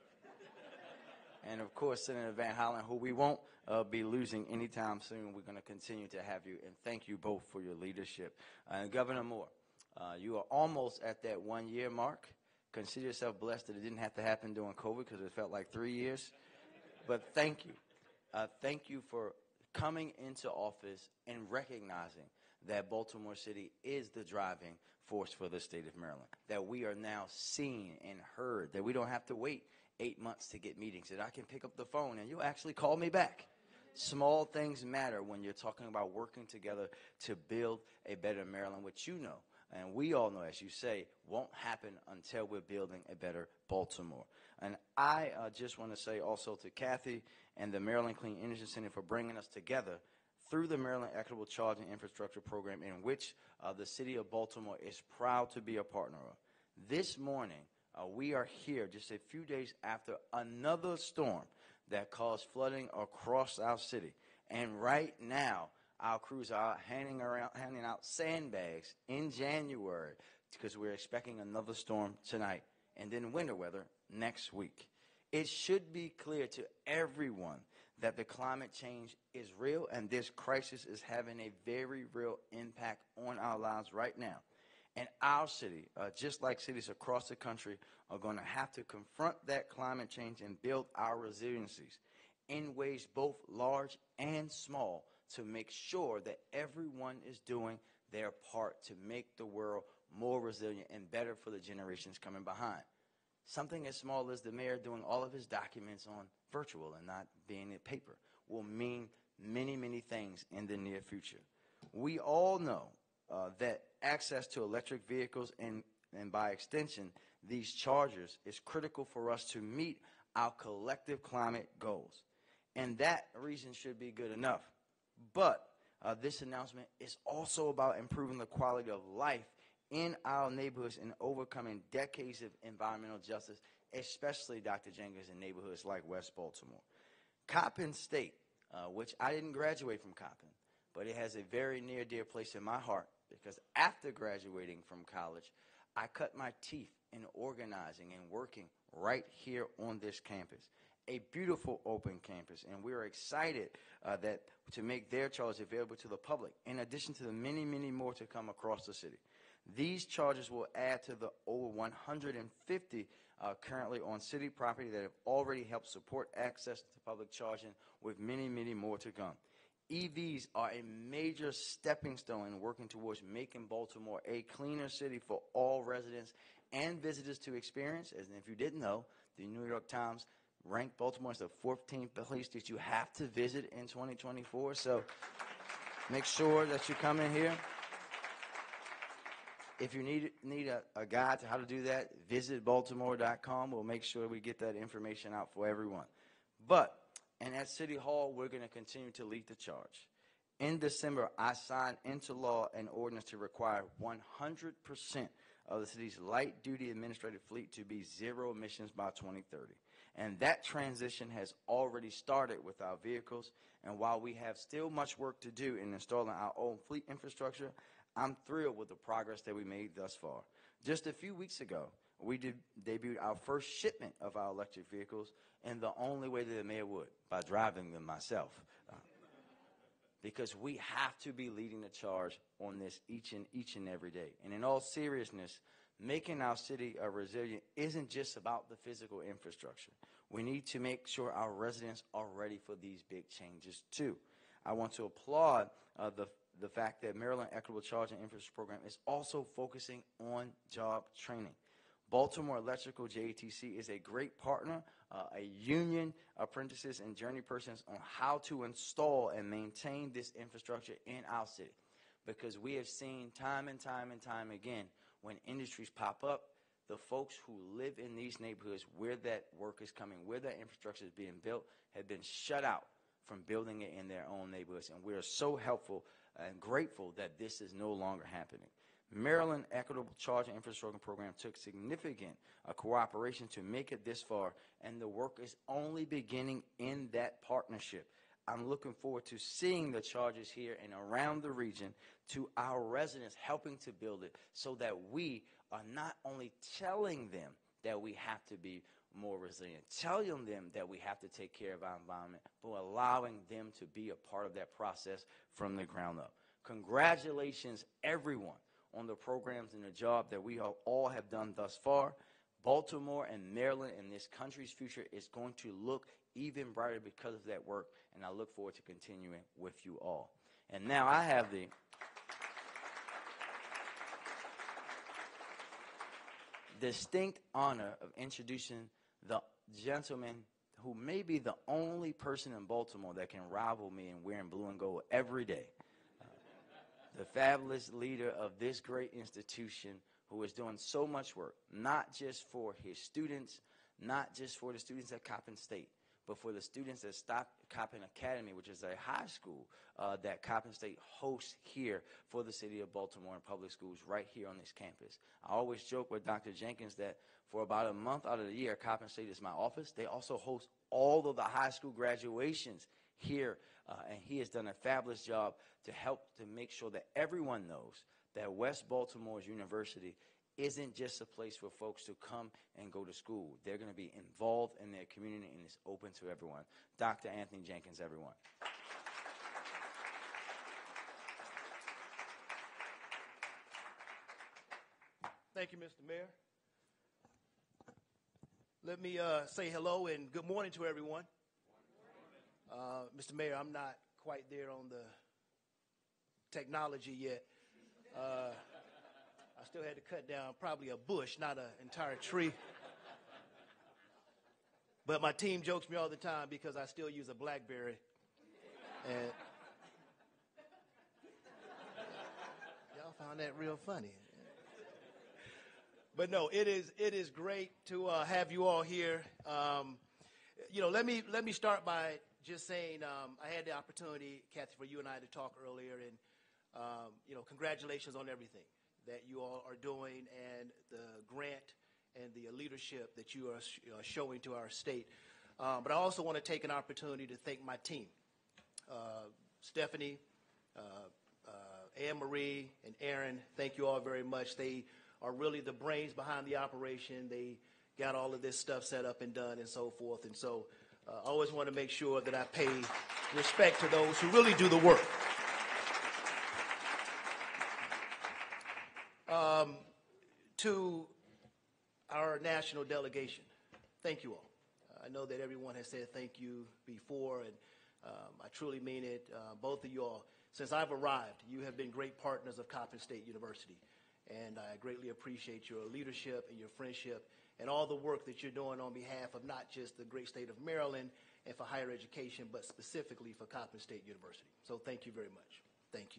And of course, Senator Van Hollen, who we won't uh, be losing anytime soon. We're going to continue to have you, and thank you both for your leadership. Uh, and Governor Moore, uh, you are almost at that one-year mark. Consider yourself blessed that it didn't have to happen during COVID because it felt like three years. But thank you. Uh, thank you for coming into office and recognizing that Baltimore City is the driving force for the state of Maryland, that we are now seen and heard, that we don't have to wait eight months to get meetings, that I can pick up the phone and you'll actually call me back. Small things matter when you're talking about working together to build a better Maryland, which you know, and we all know, as you say, won't happen until we're building a better Baltimore. And I uh, just want to say also to Kathy and the Maryland Clean Energy Center for bringing us together through the Maryland Equitable Charging Infrastructure Program, in which uh, the city of Baltimore is proud to be a partner of. This morning, uh, we are here just a few days after another storm that caused flooding across our city. And right now, our crews are handing, around, handing out sandbags in January because we're expecting another storm tonight and then winter weather next week. It should be clear to everyone that the climate change is real and this crisis is having a very real impact on our lives right now. And our city, uh, just like cities across the country, are going to have to confront that climate change and build our resiliencies in ways both large and small to make sure that everyone is doing their part to make the world more resilient and better for the generations coming behind. Something as small as the mayor doing all of his documents on virtual and not being in paper will mean many, many things in the near future. We all know uh, that access to electric vehicles and, and by extension, these chargers is critical for us to meet our collective climate goals. And that reason should be good enough. But uh, this announcement is also about improving the quality of life in our neighborhoods and overcoming decades of environmental justice, especially, Doctor Jenkins, in neighborhoods like West Baltimore. Coppin State, uh, which I didn't graduate from Coppin, but it has a very near dear place in my heart because after graduating from college, I cut my teeth in organizing and working right here on this campus. A beautiful open campus, and we are excited uh, that to make their charges available to the public, in addition to the many, many more to come across the city. These charges will add to the over one hundred fifty uh, currently on city property that have already helped support access to public charging, with many, many more to come. E Vs are a major stepping stone in working towards making Baltimore a cleaner city for all residents and visitors to experience. As if you didn't know, the New York Times ranked Baltimore as the fourteenth place that you have to visit in twenty twenty-four. So make sure that you come in here. If you need need a, a guide to how to do that, visit baltimore dot com. We'll make sure we get that information out for everyone. But, and at City Hall, we're going to continue to lead the charge. In December, I signed into law an ordinance to require one hundred percent of the city's light-duty administrative fleet to be zero emissions by twenty thirty. And that transition has already started with our vehicles. And while we have still much work to do in installing our own fleet infrastructure, I'm thrilled with the progress that we made thus far. Just a few weeks ago, we did, debuted our first shipment of our electric vehicles in the only way that the mayor would, by driving them myself. Uh, because we have to be leading the charge on this each and each and every day. And in all seriousness, making our city uh, resilient isn't just about the physical infrastructure. We need to make sure our residents are ready for these big changes too. I want to applaud uh, the the fact that Maryland Equitable Charging Infrastructure Program is also focusing on job training. Baltimore Electrical J E T C is a great partner, uh, a union apprentices and journey persons on how to install and maintain this infrastructure in our city. Because we have seen time and time and time again, when industries pop up, the folks who live in these neighborhoods where that work is coming, where that infrastructure is being built, have been shut out from building it in their own neighborhoods. And we are so helpful and grateful that this is no longer happening. Maryland Equitable Charging Infrastructure Program took significant uh, cooperation to make it this far, and the work is only beginning in that partnership. I'm looking forward to seeing the charges here and around the region, to our residents helping to build it, so that we are not only telling them that we have to be more resilient, telling them that we have to take care of our environment, but allowing them to be a part of that process from the ground up. Congratulations, everyone, on the programs and the job that we all have done thus far. Baltimore and Maryland and this country's future is going to look even brighter because of that work, and I look forward to continuing with you all. And now I have the distinct honor of introducing the gentleman who may be the only person in Baltimore that can rival me in wearing blue and gold every day. Uh, the fabulous leader of this great institution, who is doing so much work, not just for his students, not just for the students at Coppin State, but for the students at Stop Coppin Academy, which is a high school uh, that Coppin State hosts here for the city of Baltimore and public schools right here on this campus. I always joke with Doctor Jenkins that for about a month out of the year, Coppin State is my office. They also host all of the high school graduations here, uh, and he has done a fabulous job to help to make sure that everyone knows that West Baltimore's university isn't just a place for folks to come and go to school. They're going to be involved in their community, and it's open to everyone. Doctor Anthony Jenkins, everyone. Thank you, Mister Mayor. Let me uh, say hello and good morning to everyone. Uh, Mister Mayor, I'm not quite there on the technology yet. Uh, I still had to cut down probably a bush, not an entire tree. But my team jokes me all the time because I still use a BlackBerry. And y'all found that real funny. But no, it is it is great to uh, have you all here. Um, you know, let me let me start by just saying um, I had the opportunity, Kathy, for you and I to talk earlier, and um, you know, congratulations on everything that you all are doing and the grant and the leadership that you are sh- uh, showing to our state. Um, but I also want to take an opportunity to thank my team, uh, Stephanie, uh, uh, Anne Marie, and Aaron. Thank you all very much. They are really the brains behind the operation. They got all of this stuff set up and done and so forth. And so uh, I always want to make sure that I pay respect to those who really do the work. Um, to our national delegation, thank you all. Uh, I know that everyone has said thank you before, and um, I truly mean it. Uh, both of you all, since I've arrived, you have been great partners of Coppin State University. And I greatly appreciate your leadership and your friendship and all the work that you're doing on behalf of not just the great state of Maryland and for higher education, but specifically for Coppin State University. So thank you very much. Thank you.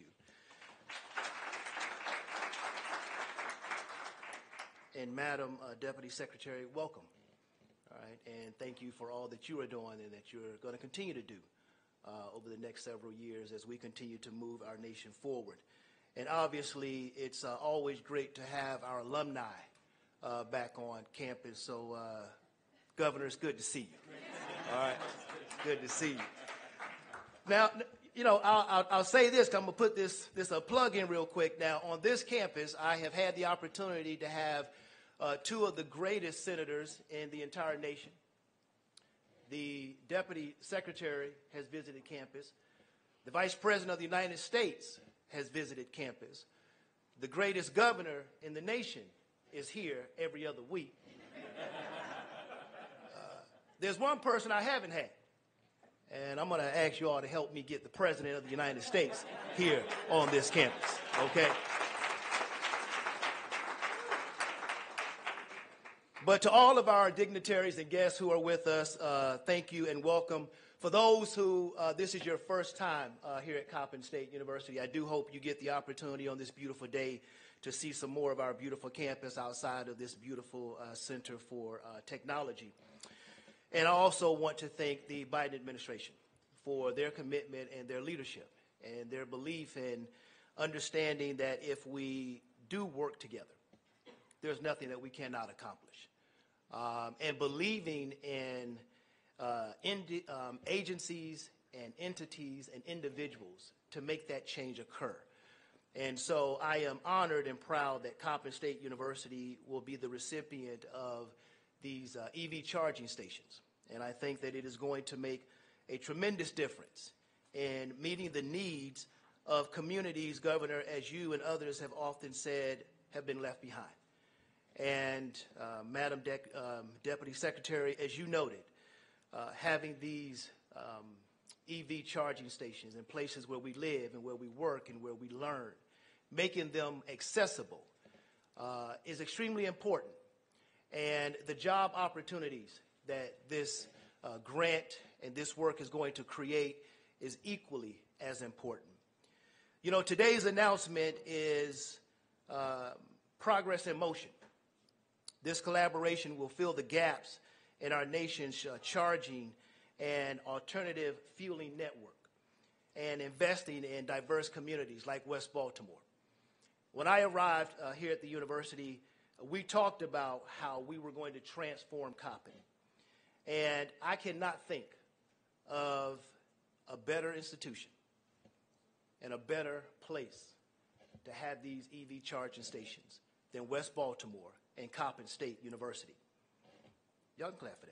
And Madam uh, Deputy Secretary, welcome. All right, and thank you for all that you are doing and that you're going to continue to do uh, over the next several years as we continue to move our nation forward. And obviously, it's uh, always great to have our alumni uh, back on campus. So, uh, Governor, it's good to see you. All right, it's good to see you. Now, you know, I'll, I'll, I'll say this. I'm going to put this, this a plug in real quick. Now, on this campus, I have had the opportunity to have uh, two of the greatest senators in the entire nation. The Deputy Secretary has visited campus. The Vice President of the United States has visited campus. The greatest governor in the nation is here every other week. Uh, there's one person I haven't had, and I'm going to ask you all to help me get the President of the United States here on this campus, okay? But to all of our dignitaries and guests who are with us, uh, thank you and welcome. For those who uh, this is your first time uh, here at Coppin State University, I do hope you get the opportunity on this beautiful day to see some more of our beautiful campus outside of this beautiful uh, Center for uh, Technology. And I also want to thank the Biden administration for their commitment and their leadership and their belief in understanding that if we do work together, there's nothing that we cannot accomplish. Um, and believing in uh, ind- um, agencies and entities and individuals to make that change occur. And so I am honored and proud that Coppin State University will be the recipient of these uh, E V charging stations. And I think that it is going to make a tremendous difference in meeting the needs of communities, Governor, as you and others have often said, have been left behind. And uh, Madam De- um, Deputy Secretary, as you noted, uh, having these um, E V charging stations in places where we live and where we work and where we learn, making them accessible uh, is extremely important. And the job opportunities that this uh, grant and this work is going to create is equally as important. You know, today's announcement is uh, progress in motion. This collaboration will fill the gaps in our nation's uh, charging and alternative fueling network and investing in diverse communities like West Baltimore. When I arrived uh, here at the university, we talked about how we were going to transform Coppin. And I cannot think of a better institution and a better place to have these E V charging stations than West Baltimore and Coppin State University. Y'all can clap for that.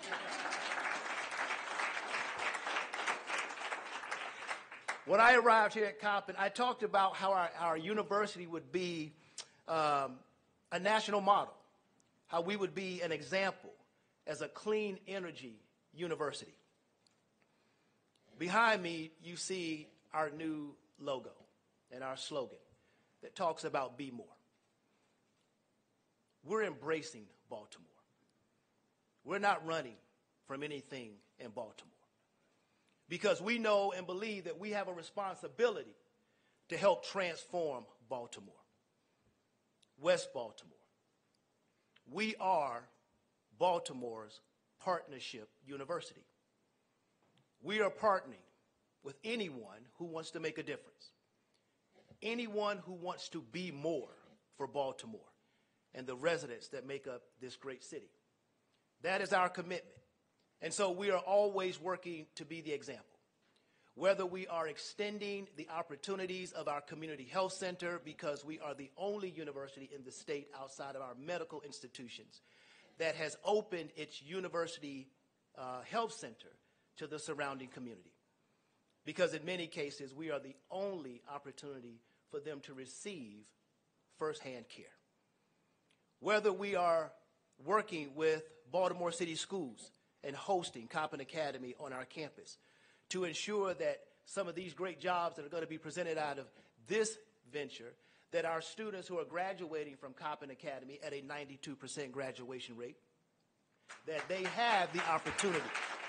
When I arrived here at Coppin, I talked about how our, our university would be um, a national model, how we would be an example as a clean energy university. Behind me, you see our new logo and our slogan that talks about Be More. We're embracing Baltimore. We're not running from anything in Baltimore because we know and believe that we have a responsibility to help transform Baltimore, West Baltimore. We are Baltimore's partnership university. We are partnering with anyone who wants to make a difference, anyone who wants to be more for Baltimore and the residents that make up this great city. That is our commitment. And so we are always working to be the example. Whether we are extending the opportunities of our community health center because we are the only university in the state outside of our medical institutions that has opened its university uh, health center to the surrounding community. Because in many cases, we are the only opportunity for them to receive firsthand care. Whether we are working with Baltimore City Schools and hosting Coppin Academy on our campus to ensure that some of these great jobs that are going to be presented out of this venture, that our students who are graduating from Coppin Academy at a ninety-two percent graduation rate, that they have the opportunity.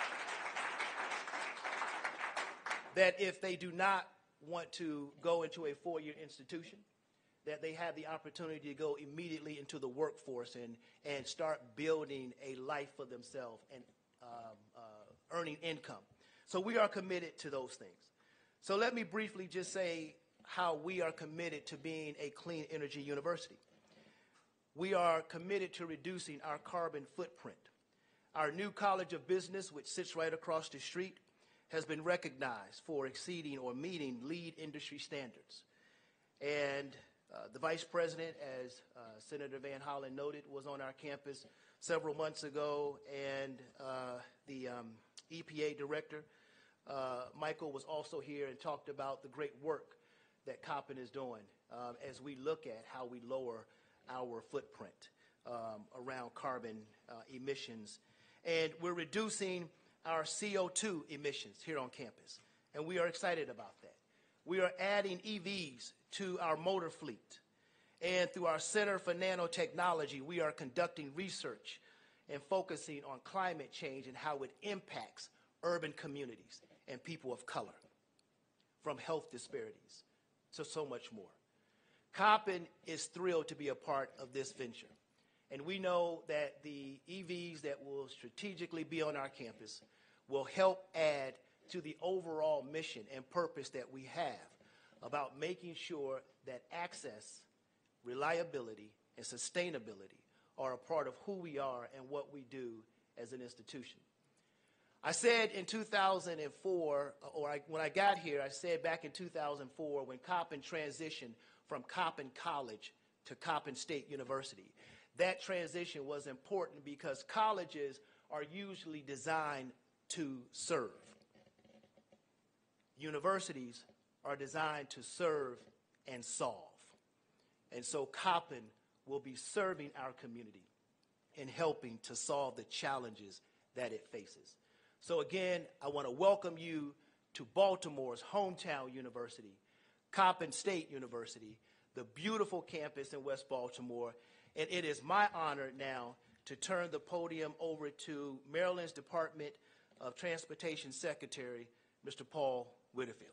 That if they do not want to go into a four-year institution, that they have the opportunity to go immediately into the workforce and, and start building a life for themselves and um, uh, earning income. So we are committed to those things. So let me briefly just say how we are committed to being a clean energy university. We are committed to reducing our carbon footprint. Our new College of Business, which sits right across the street, has been recognized for exceeding or meeting lead industry standards. And uh, the Vice President, as uh, Senator Van Hollen noted, was on our campus several months ago, and uh, the um, E P A Director, uh, Michael, was also here and talked about the great work that Coppin is doing um, as we look at how we lower our footprint um, around carbon uh, emissions. And we're reducing our C O two emissions here on campus, and we are excited about that. We are adding E Vs to our motor fleet, And through our Center for Nanotechnology, we are conducting research and focusing on climate change and how it impacts urban communities and people of color, from health disparities to so much more. Coppin is thrilled to be a part of this venture. And we know that the E Vs that will strategically be on our campus will help add to the overall mission and purpose that we have about making sure that access, reliability, and sustainability are a part of who we are and what we do as an institution. I said in two thousand four, or I, when I got here, I said back in two thousand four when Coppin transitioned from Coppin College to Coppin State University. That transition was important because colleges are usually designed to serve. Universities are designed to serve and solve. And so Coppin will be serving our community and helping to solve the challenges that it faces. So again, I want to welcome you to Baltimore's hometown university, Coppin State University, the beautiful campus in West Baltimore. And it is my honor now to turn the podium over to Maryland's Department of Transportation Secretary, Mister Paul Whitterfield.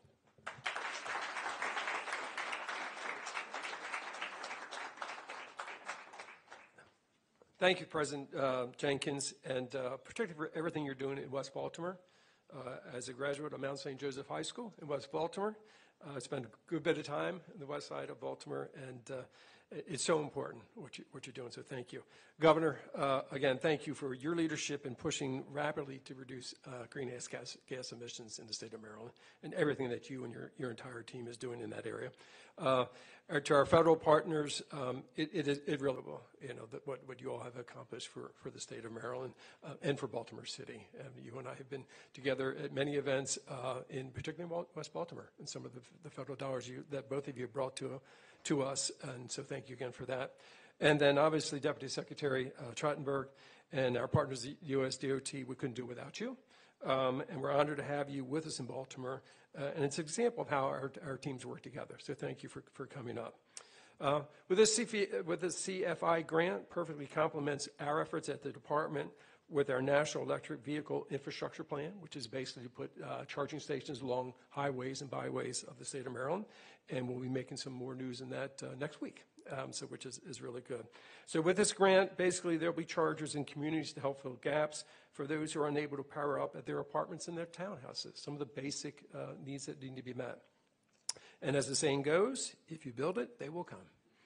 Thank you, President uh, Jenkins, and uh, particularly for everything you're doing in West Baltimore. Uh, as a graduate of Mount Saint Joseph High School in West Baltimore, uh, I spent a good bit of time in the west side of Baltimore, and uh, it's so important what, you, what you're doing, so thank you. Governor, uh, again, thank you for your leadership in pushing rapidly to reduce uh, greenhouse gas, gas emissions in the state of Maryland, and everything that you and your, your entire team is doing in that area. Uh, to our federal partners, um, it, it is it really will, you know, that what, what you all have accomplished for, for the state of Maryland uh, and for Baltimore City. And you and I have been together at many events, uh, in particularly West Baltimore, and some of the, the federal dollars you, that both of you brought to, to us, and so thank you again for that. And then obviously Deputy Secretary uh, Trottenberg and our partners at U S D O T, we couldn't do it without you. Um, and we're honored to have you with us in Baltimore. Uh, and it's an example of how our, our teams work together. So thank you for, for coming up. Uh, with, this C F, with this C F I grant, perfectly complements our efforts at the department with our National Electric Vehicle Infrastructure Plan, which is basically to put uh, charging stations along highways and byways of the state of Maryland. And we'll be making some more news in that uh, next week, um, so which is, is really good. So with this grant, basically there'll be chargers in communities to help fill gaps for those who are unable to power up at their apartments and their townhouses, some of the basic uh, needs that need to be met. And as the saying goes, if you build it, they will come.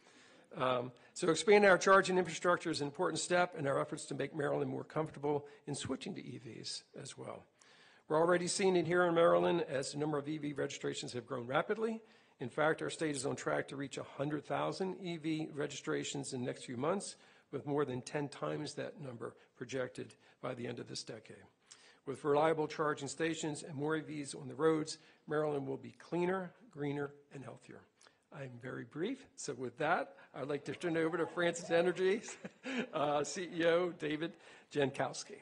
Um, so expanding our charging infrastructure is an important step in our efforts to make Maryland more comfortable in switching to E Vs as well. We're already seeing it here in Maryland as the number of E V registrations have grown rapidly. In fact, our state is on track to reach one hundred thousand E V registrations in the next few months, with more than ten times that number projected by the end of this decade. With reliable charging stations and more E Vs on the roads, Maryland will be cleaner, greener, and healthier. I'm very brief, so with that, I'd like to turn it over to Francis Energy's uh, C E O, David Jankowski.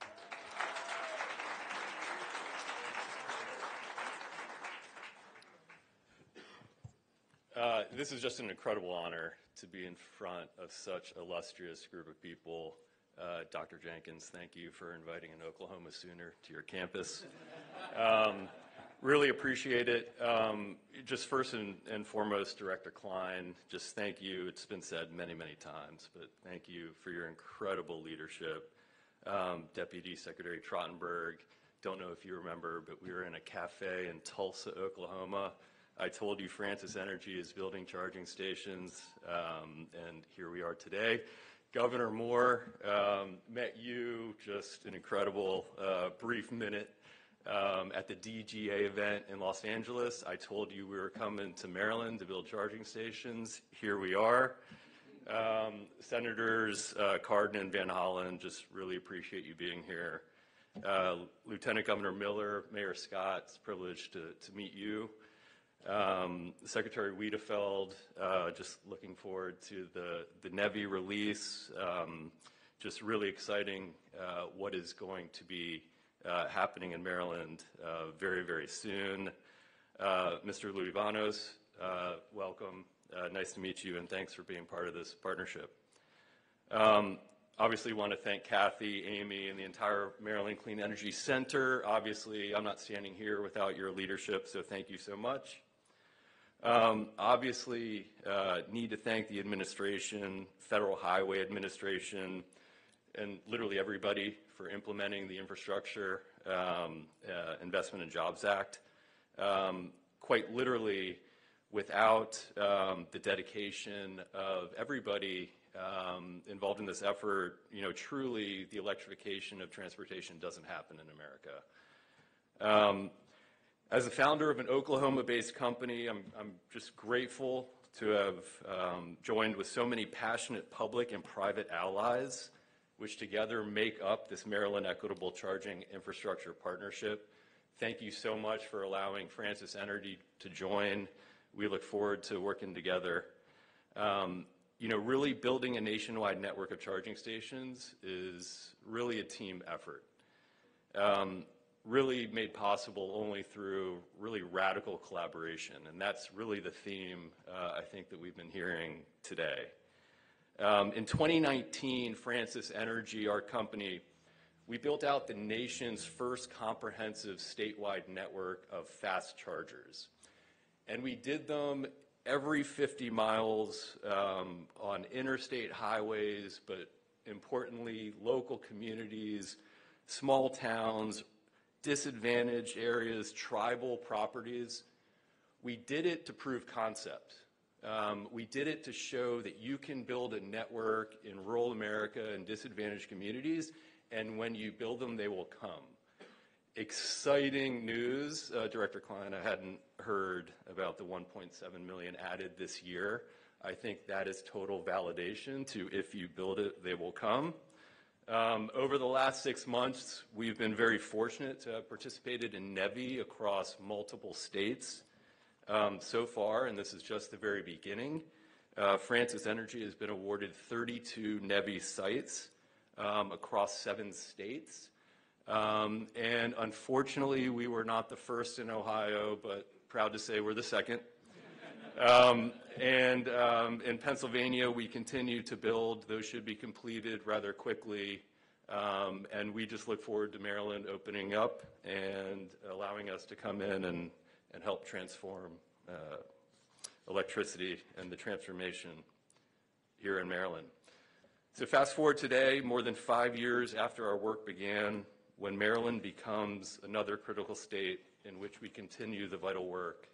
Uh, this is just an incredible honor to be in front of such illustrious group of people. Uh, Doctor Jenkins, thank you for inviting an Oklahoma Sooner to your campus. Um, really appreciate it. Um, just first and, and foremost, Director Klein, just thank you. It's been said many, many times, but thank you for your incredible leadership. Um, Deputy Secretary Trottenberg, don't know if you remember, but we were in a cafe in Tulsa, Oklahoma. I told you Francis Energy is building charging stations, um, and here we are today. Governor Moore, um, met you, just an incredible uh, brief minute um, at the D G A event in Los Angeles. I told you we were coming to Maryland to build charging stations. Here we are. Um, Senators uh, Cardin and Van Hollen, just really appreciate you being here. Uh, Lieutenant Governor Miller, Mayor Scott, it's a privilege to, to meet you. Um, Secretary Wiedefeld, uh, just looking forward to the, the N E V I release. Um, just really exciting uh, what is going to be uh, happening in Maryland uh, very, very soon. Uh, Mister Louis Vanos, uh, welcome. Uh, nice to meet you, and thanks for being part of this partnership. Um, obviously, want to thank Kathy, Amy, and the entire Maryland Clean Energy Center. Obviously, I'm not standing here without your leadership, so thank you so much. Um, obviously, uh, need to thank the administration, Federal Highway Administration, and literally everybody for implementing the Infrastructure um, uh, Investment and Jobs Act. Um, quite literally, without um, the dedication of everybody um, involved in this effort, you know, truly the electrification of transportation doesn't happen in America. Um, As a founder of an Oklahoma-based company, I'm, I'm just grateful to have um, joined with so many passionate public and private allies, which together make up this Maryland Equitable Charging Infrastructure Partnership. Thank you so much for allowing Francis Energy to join. We look forward to working together. Um, you know, really building a nationwide network of charging stations is really a team effort. Um, really made possible only through really radical collaboration. And that's really the theme, uh, I think, that we've been hearing today. Um, in twenty nineteen, Francis Energy, our company, we built out the nation's first comprehensive statewide network of fast chargers. And we did them every fifty miles um, on interstate highways, but importantly, local communities, small towns, disadvantaged areas, tribal properties. We did it to prove concept. Um, we did it to show that you can build a network in rural America and disadvantaged communities, and when you build them, they will come. Exciting news. Uh, Director Klein, I hadn't heard about the one point seven million added this year. I think that is total validation to if you build it, they will come. Um, over the last six months, we've been very fortunate to have participated in NEVI across multiple states um, so far, and this is just the very beginning. Uh, Francis Energy has been awarded thirty-two NEVI sites um, across seven states. Um, and unfortunately, we were not the first in Ohio, but proud to say we're the second. Um, and um, in Pennsylvania, we continue to build. Those should be completed rather quickly. Um, and we just look forward to Maryland opening up and allowing us to come in and, and help transform uh, electricity and the transformation here in Maryland. So fast forward today, more than five years after our work began, when Maryland becomes another critical state in which we continue the vital work.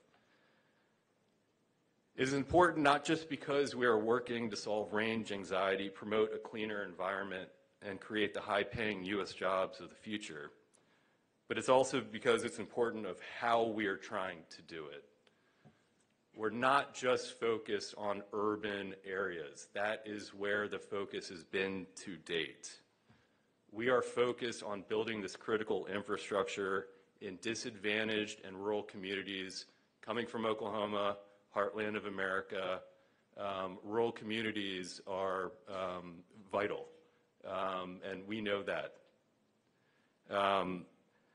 It is important not just because we are working to solve range anxiety, promote a cleaner environment, and create the high-paying U S jobs of the future, but it's also because it's important of how we are trying to do it. We're not just focused on urban areas. That is where the focus has been to date. We are focused on building this critical infrastructure in disadvantaged and rural communities coming from Oklahoma, heartland of America. Um, rural communities are um, vital, um, and we know that. Um,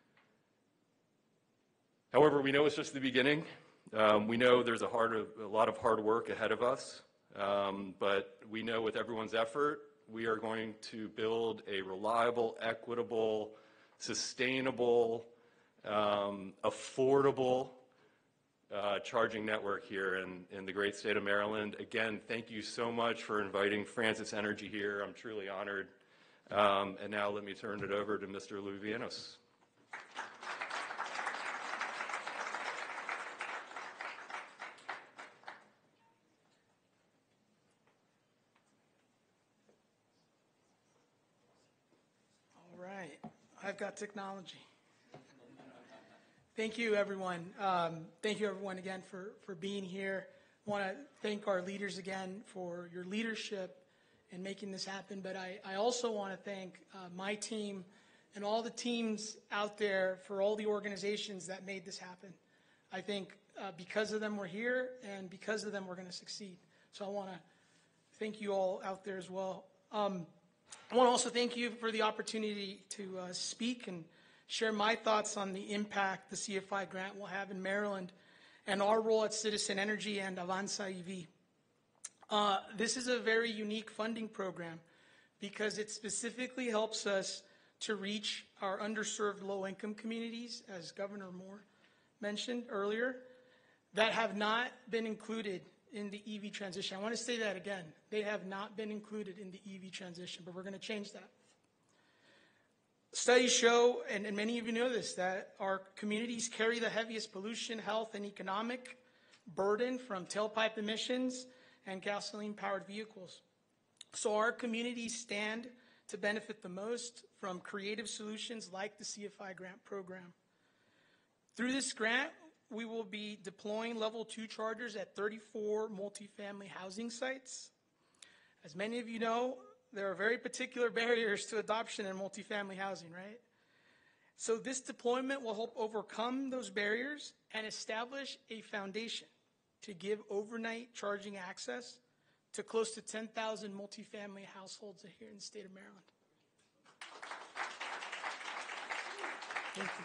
however, we know it's just the beginning. Um, we know there's a, hard, a lot of hard work ahead of us, um, but we know with everyone's effort, we are going to build a reliable, equitable, sustainable, um, affordable uh, charging network here in, in the great state of Maryland. Again, thank you so much for inviting Francis Energy here. I'm truly honored. Um, and now let me turn it over to Mister Louvianos. I've got technology. Thank you, everyone. Um, thank you, everyone, again, for, for being here. I want to thank our leaders again for your leadership in making this happen. But I, I also want to thank uh, my team and all the teams out there for all the organizations that made this happen. I think uh, because of them we're here, and because of them we're going to succeed. So I want to thank you all out there as well. Um, I want to also thank you for the opportunity to uh, speak and share my thoughts on the impact the C F I grant will have in Maryland and our role at Citizen Energy and Avanza E V. Uh, this is a very unique funding program because it specifically helps us to reach our underserved low-income communities, as Governor Moore mentioned earlier, that have not been included in the E V transition. I want to say that again. They have not been included in the E V transition, but we're going to change that. Studies show, and, and many of you know this, that our communities carry the heaviest pollution, health, and economic burden from tailpipe emissions and gasoline-powered vehicles. So our communities stand to benefit the most from creative solutions like the C F I grant program. Through this grant, we will be deploying level two chargers at thirty-four multifamily housing sites. As many of you know, there are very particular barriers to adoption in multifamily housing, right? So this deployment will help overcome those barriers and establish a foundation to give overnight charging access to close to ten thousand multifamily households here in the state of Maryland. Thank you.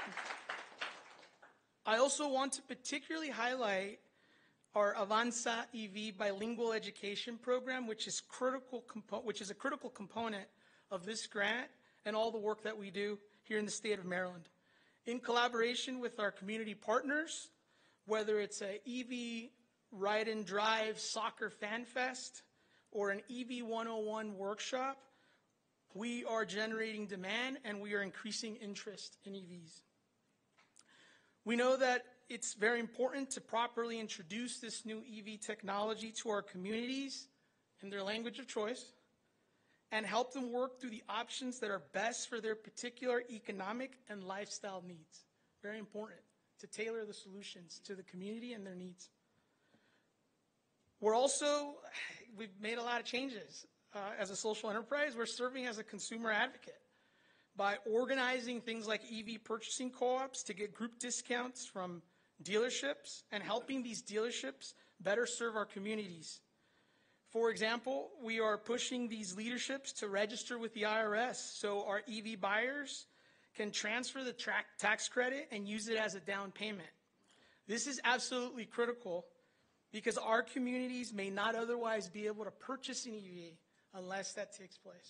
I also want to particularly highlight our Avanza E V bilingual education program, which is critical compo- which is a critical component of this grant and all the work that we do here in the state of Maryland. In collaboration with our community partners, whether it's a E V Ride and Drive Soccer Fan Fest or an E V one oh one workshop, we are generating demand and we are increasing interest in E Vs. We know that it's very important to properly introduce this new E V technology to our communities in their language of choice and help them work through the options that are best for their particular economic and lifestyle needs. Very important to tailor the solutions to the community and their needs. We're also, we've made a lot of changes. Uh, as a social enterprise, we're serving as a consumer advocate by organizing things like E V purchasing co-ops to get group discounts from dealerships and helping these dealerships better serve our communities. For example, we are pushing these leaderships to register with the I R S so our E V buyers can transfer the tra- tax credit and use it as a down payment. This is absolutely critical because our communities may not otherwise be able to purchase an E V unless that takes place.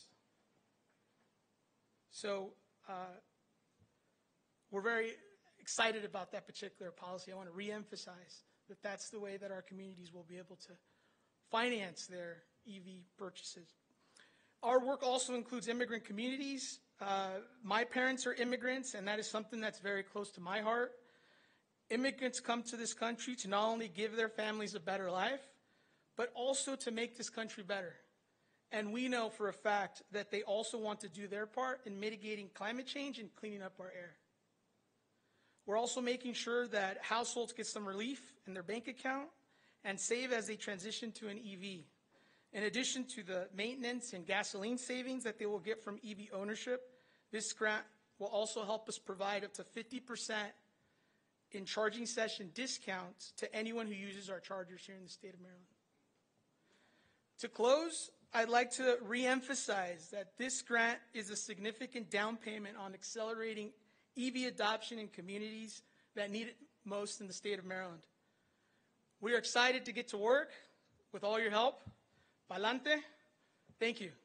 So uh, we're very excited about that particular policy. I want to reemphasize that that's the way that our communities will be able to finance their E V purchases. Our work also includes immigrant communities. Uh, my parents are immigrants, and that is something that's very close to my heart. Immigrants come to this country to not only give their families a better life, but also to make this country better. And we know for a fact that they also want to do their part in mitigating climate change and cleaning up our air. We're also making sure that households get some relief in their bank account and save as they transition to an E V. In addition to the maintenance and gasoline savings that they will get from E V ownership, this grant will also help us provide up to fifty percent in charging session discounts to anyone who uses our chargers here in the state of Maryland. To close, I'd like to reemphasize that this grant is a significant down payment on accelerating E V adoption in communities that need it most in the state of Maryland. We are excited to get to work with all your help. Pa'lante. Thank you.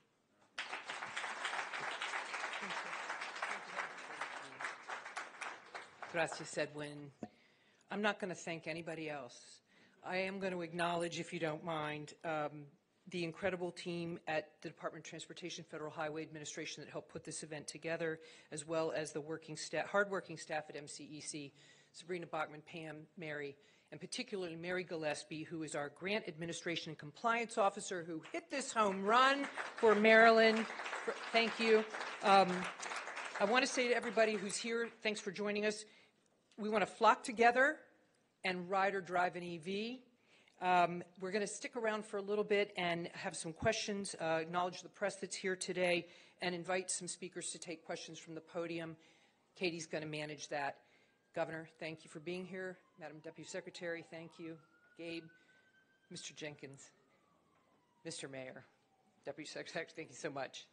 Gracias, Edwin. I'm not going to thank anybody else. I am going to acknowledge, if you don't mind, um, the incredible team at the Department of Transportation Federal Highway Administration that helped put this event together, as well as the working staff, hardworking staff at M C E C, Sabrina Bachman, Pam, Mary, and particularly Mary Gillespie, who is our Grant Administration and Compliance Officer, who hit this home run for Maryland. Thank you. Um, I want to say to everybody who's here, thanks for joining us. We want to flock together and ride or drive an E V. Um, we're going to stick around for a little bit and have some questions, uh, acknowledge the press that's here today, and invite some speakers to take questions from the podium. Katie's going to manage that. Governor, thank you for being here. Madam Deputy Secretary, thank you. Gabe, Mister Jenkins, Mister Mayor, Deputy Secretary, thank you so much.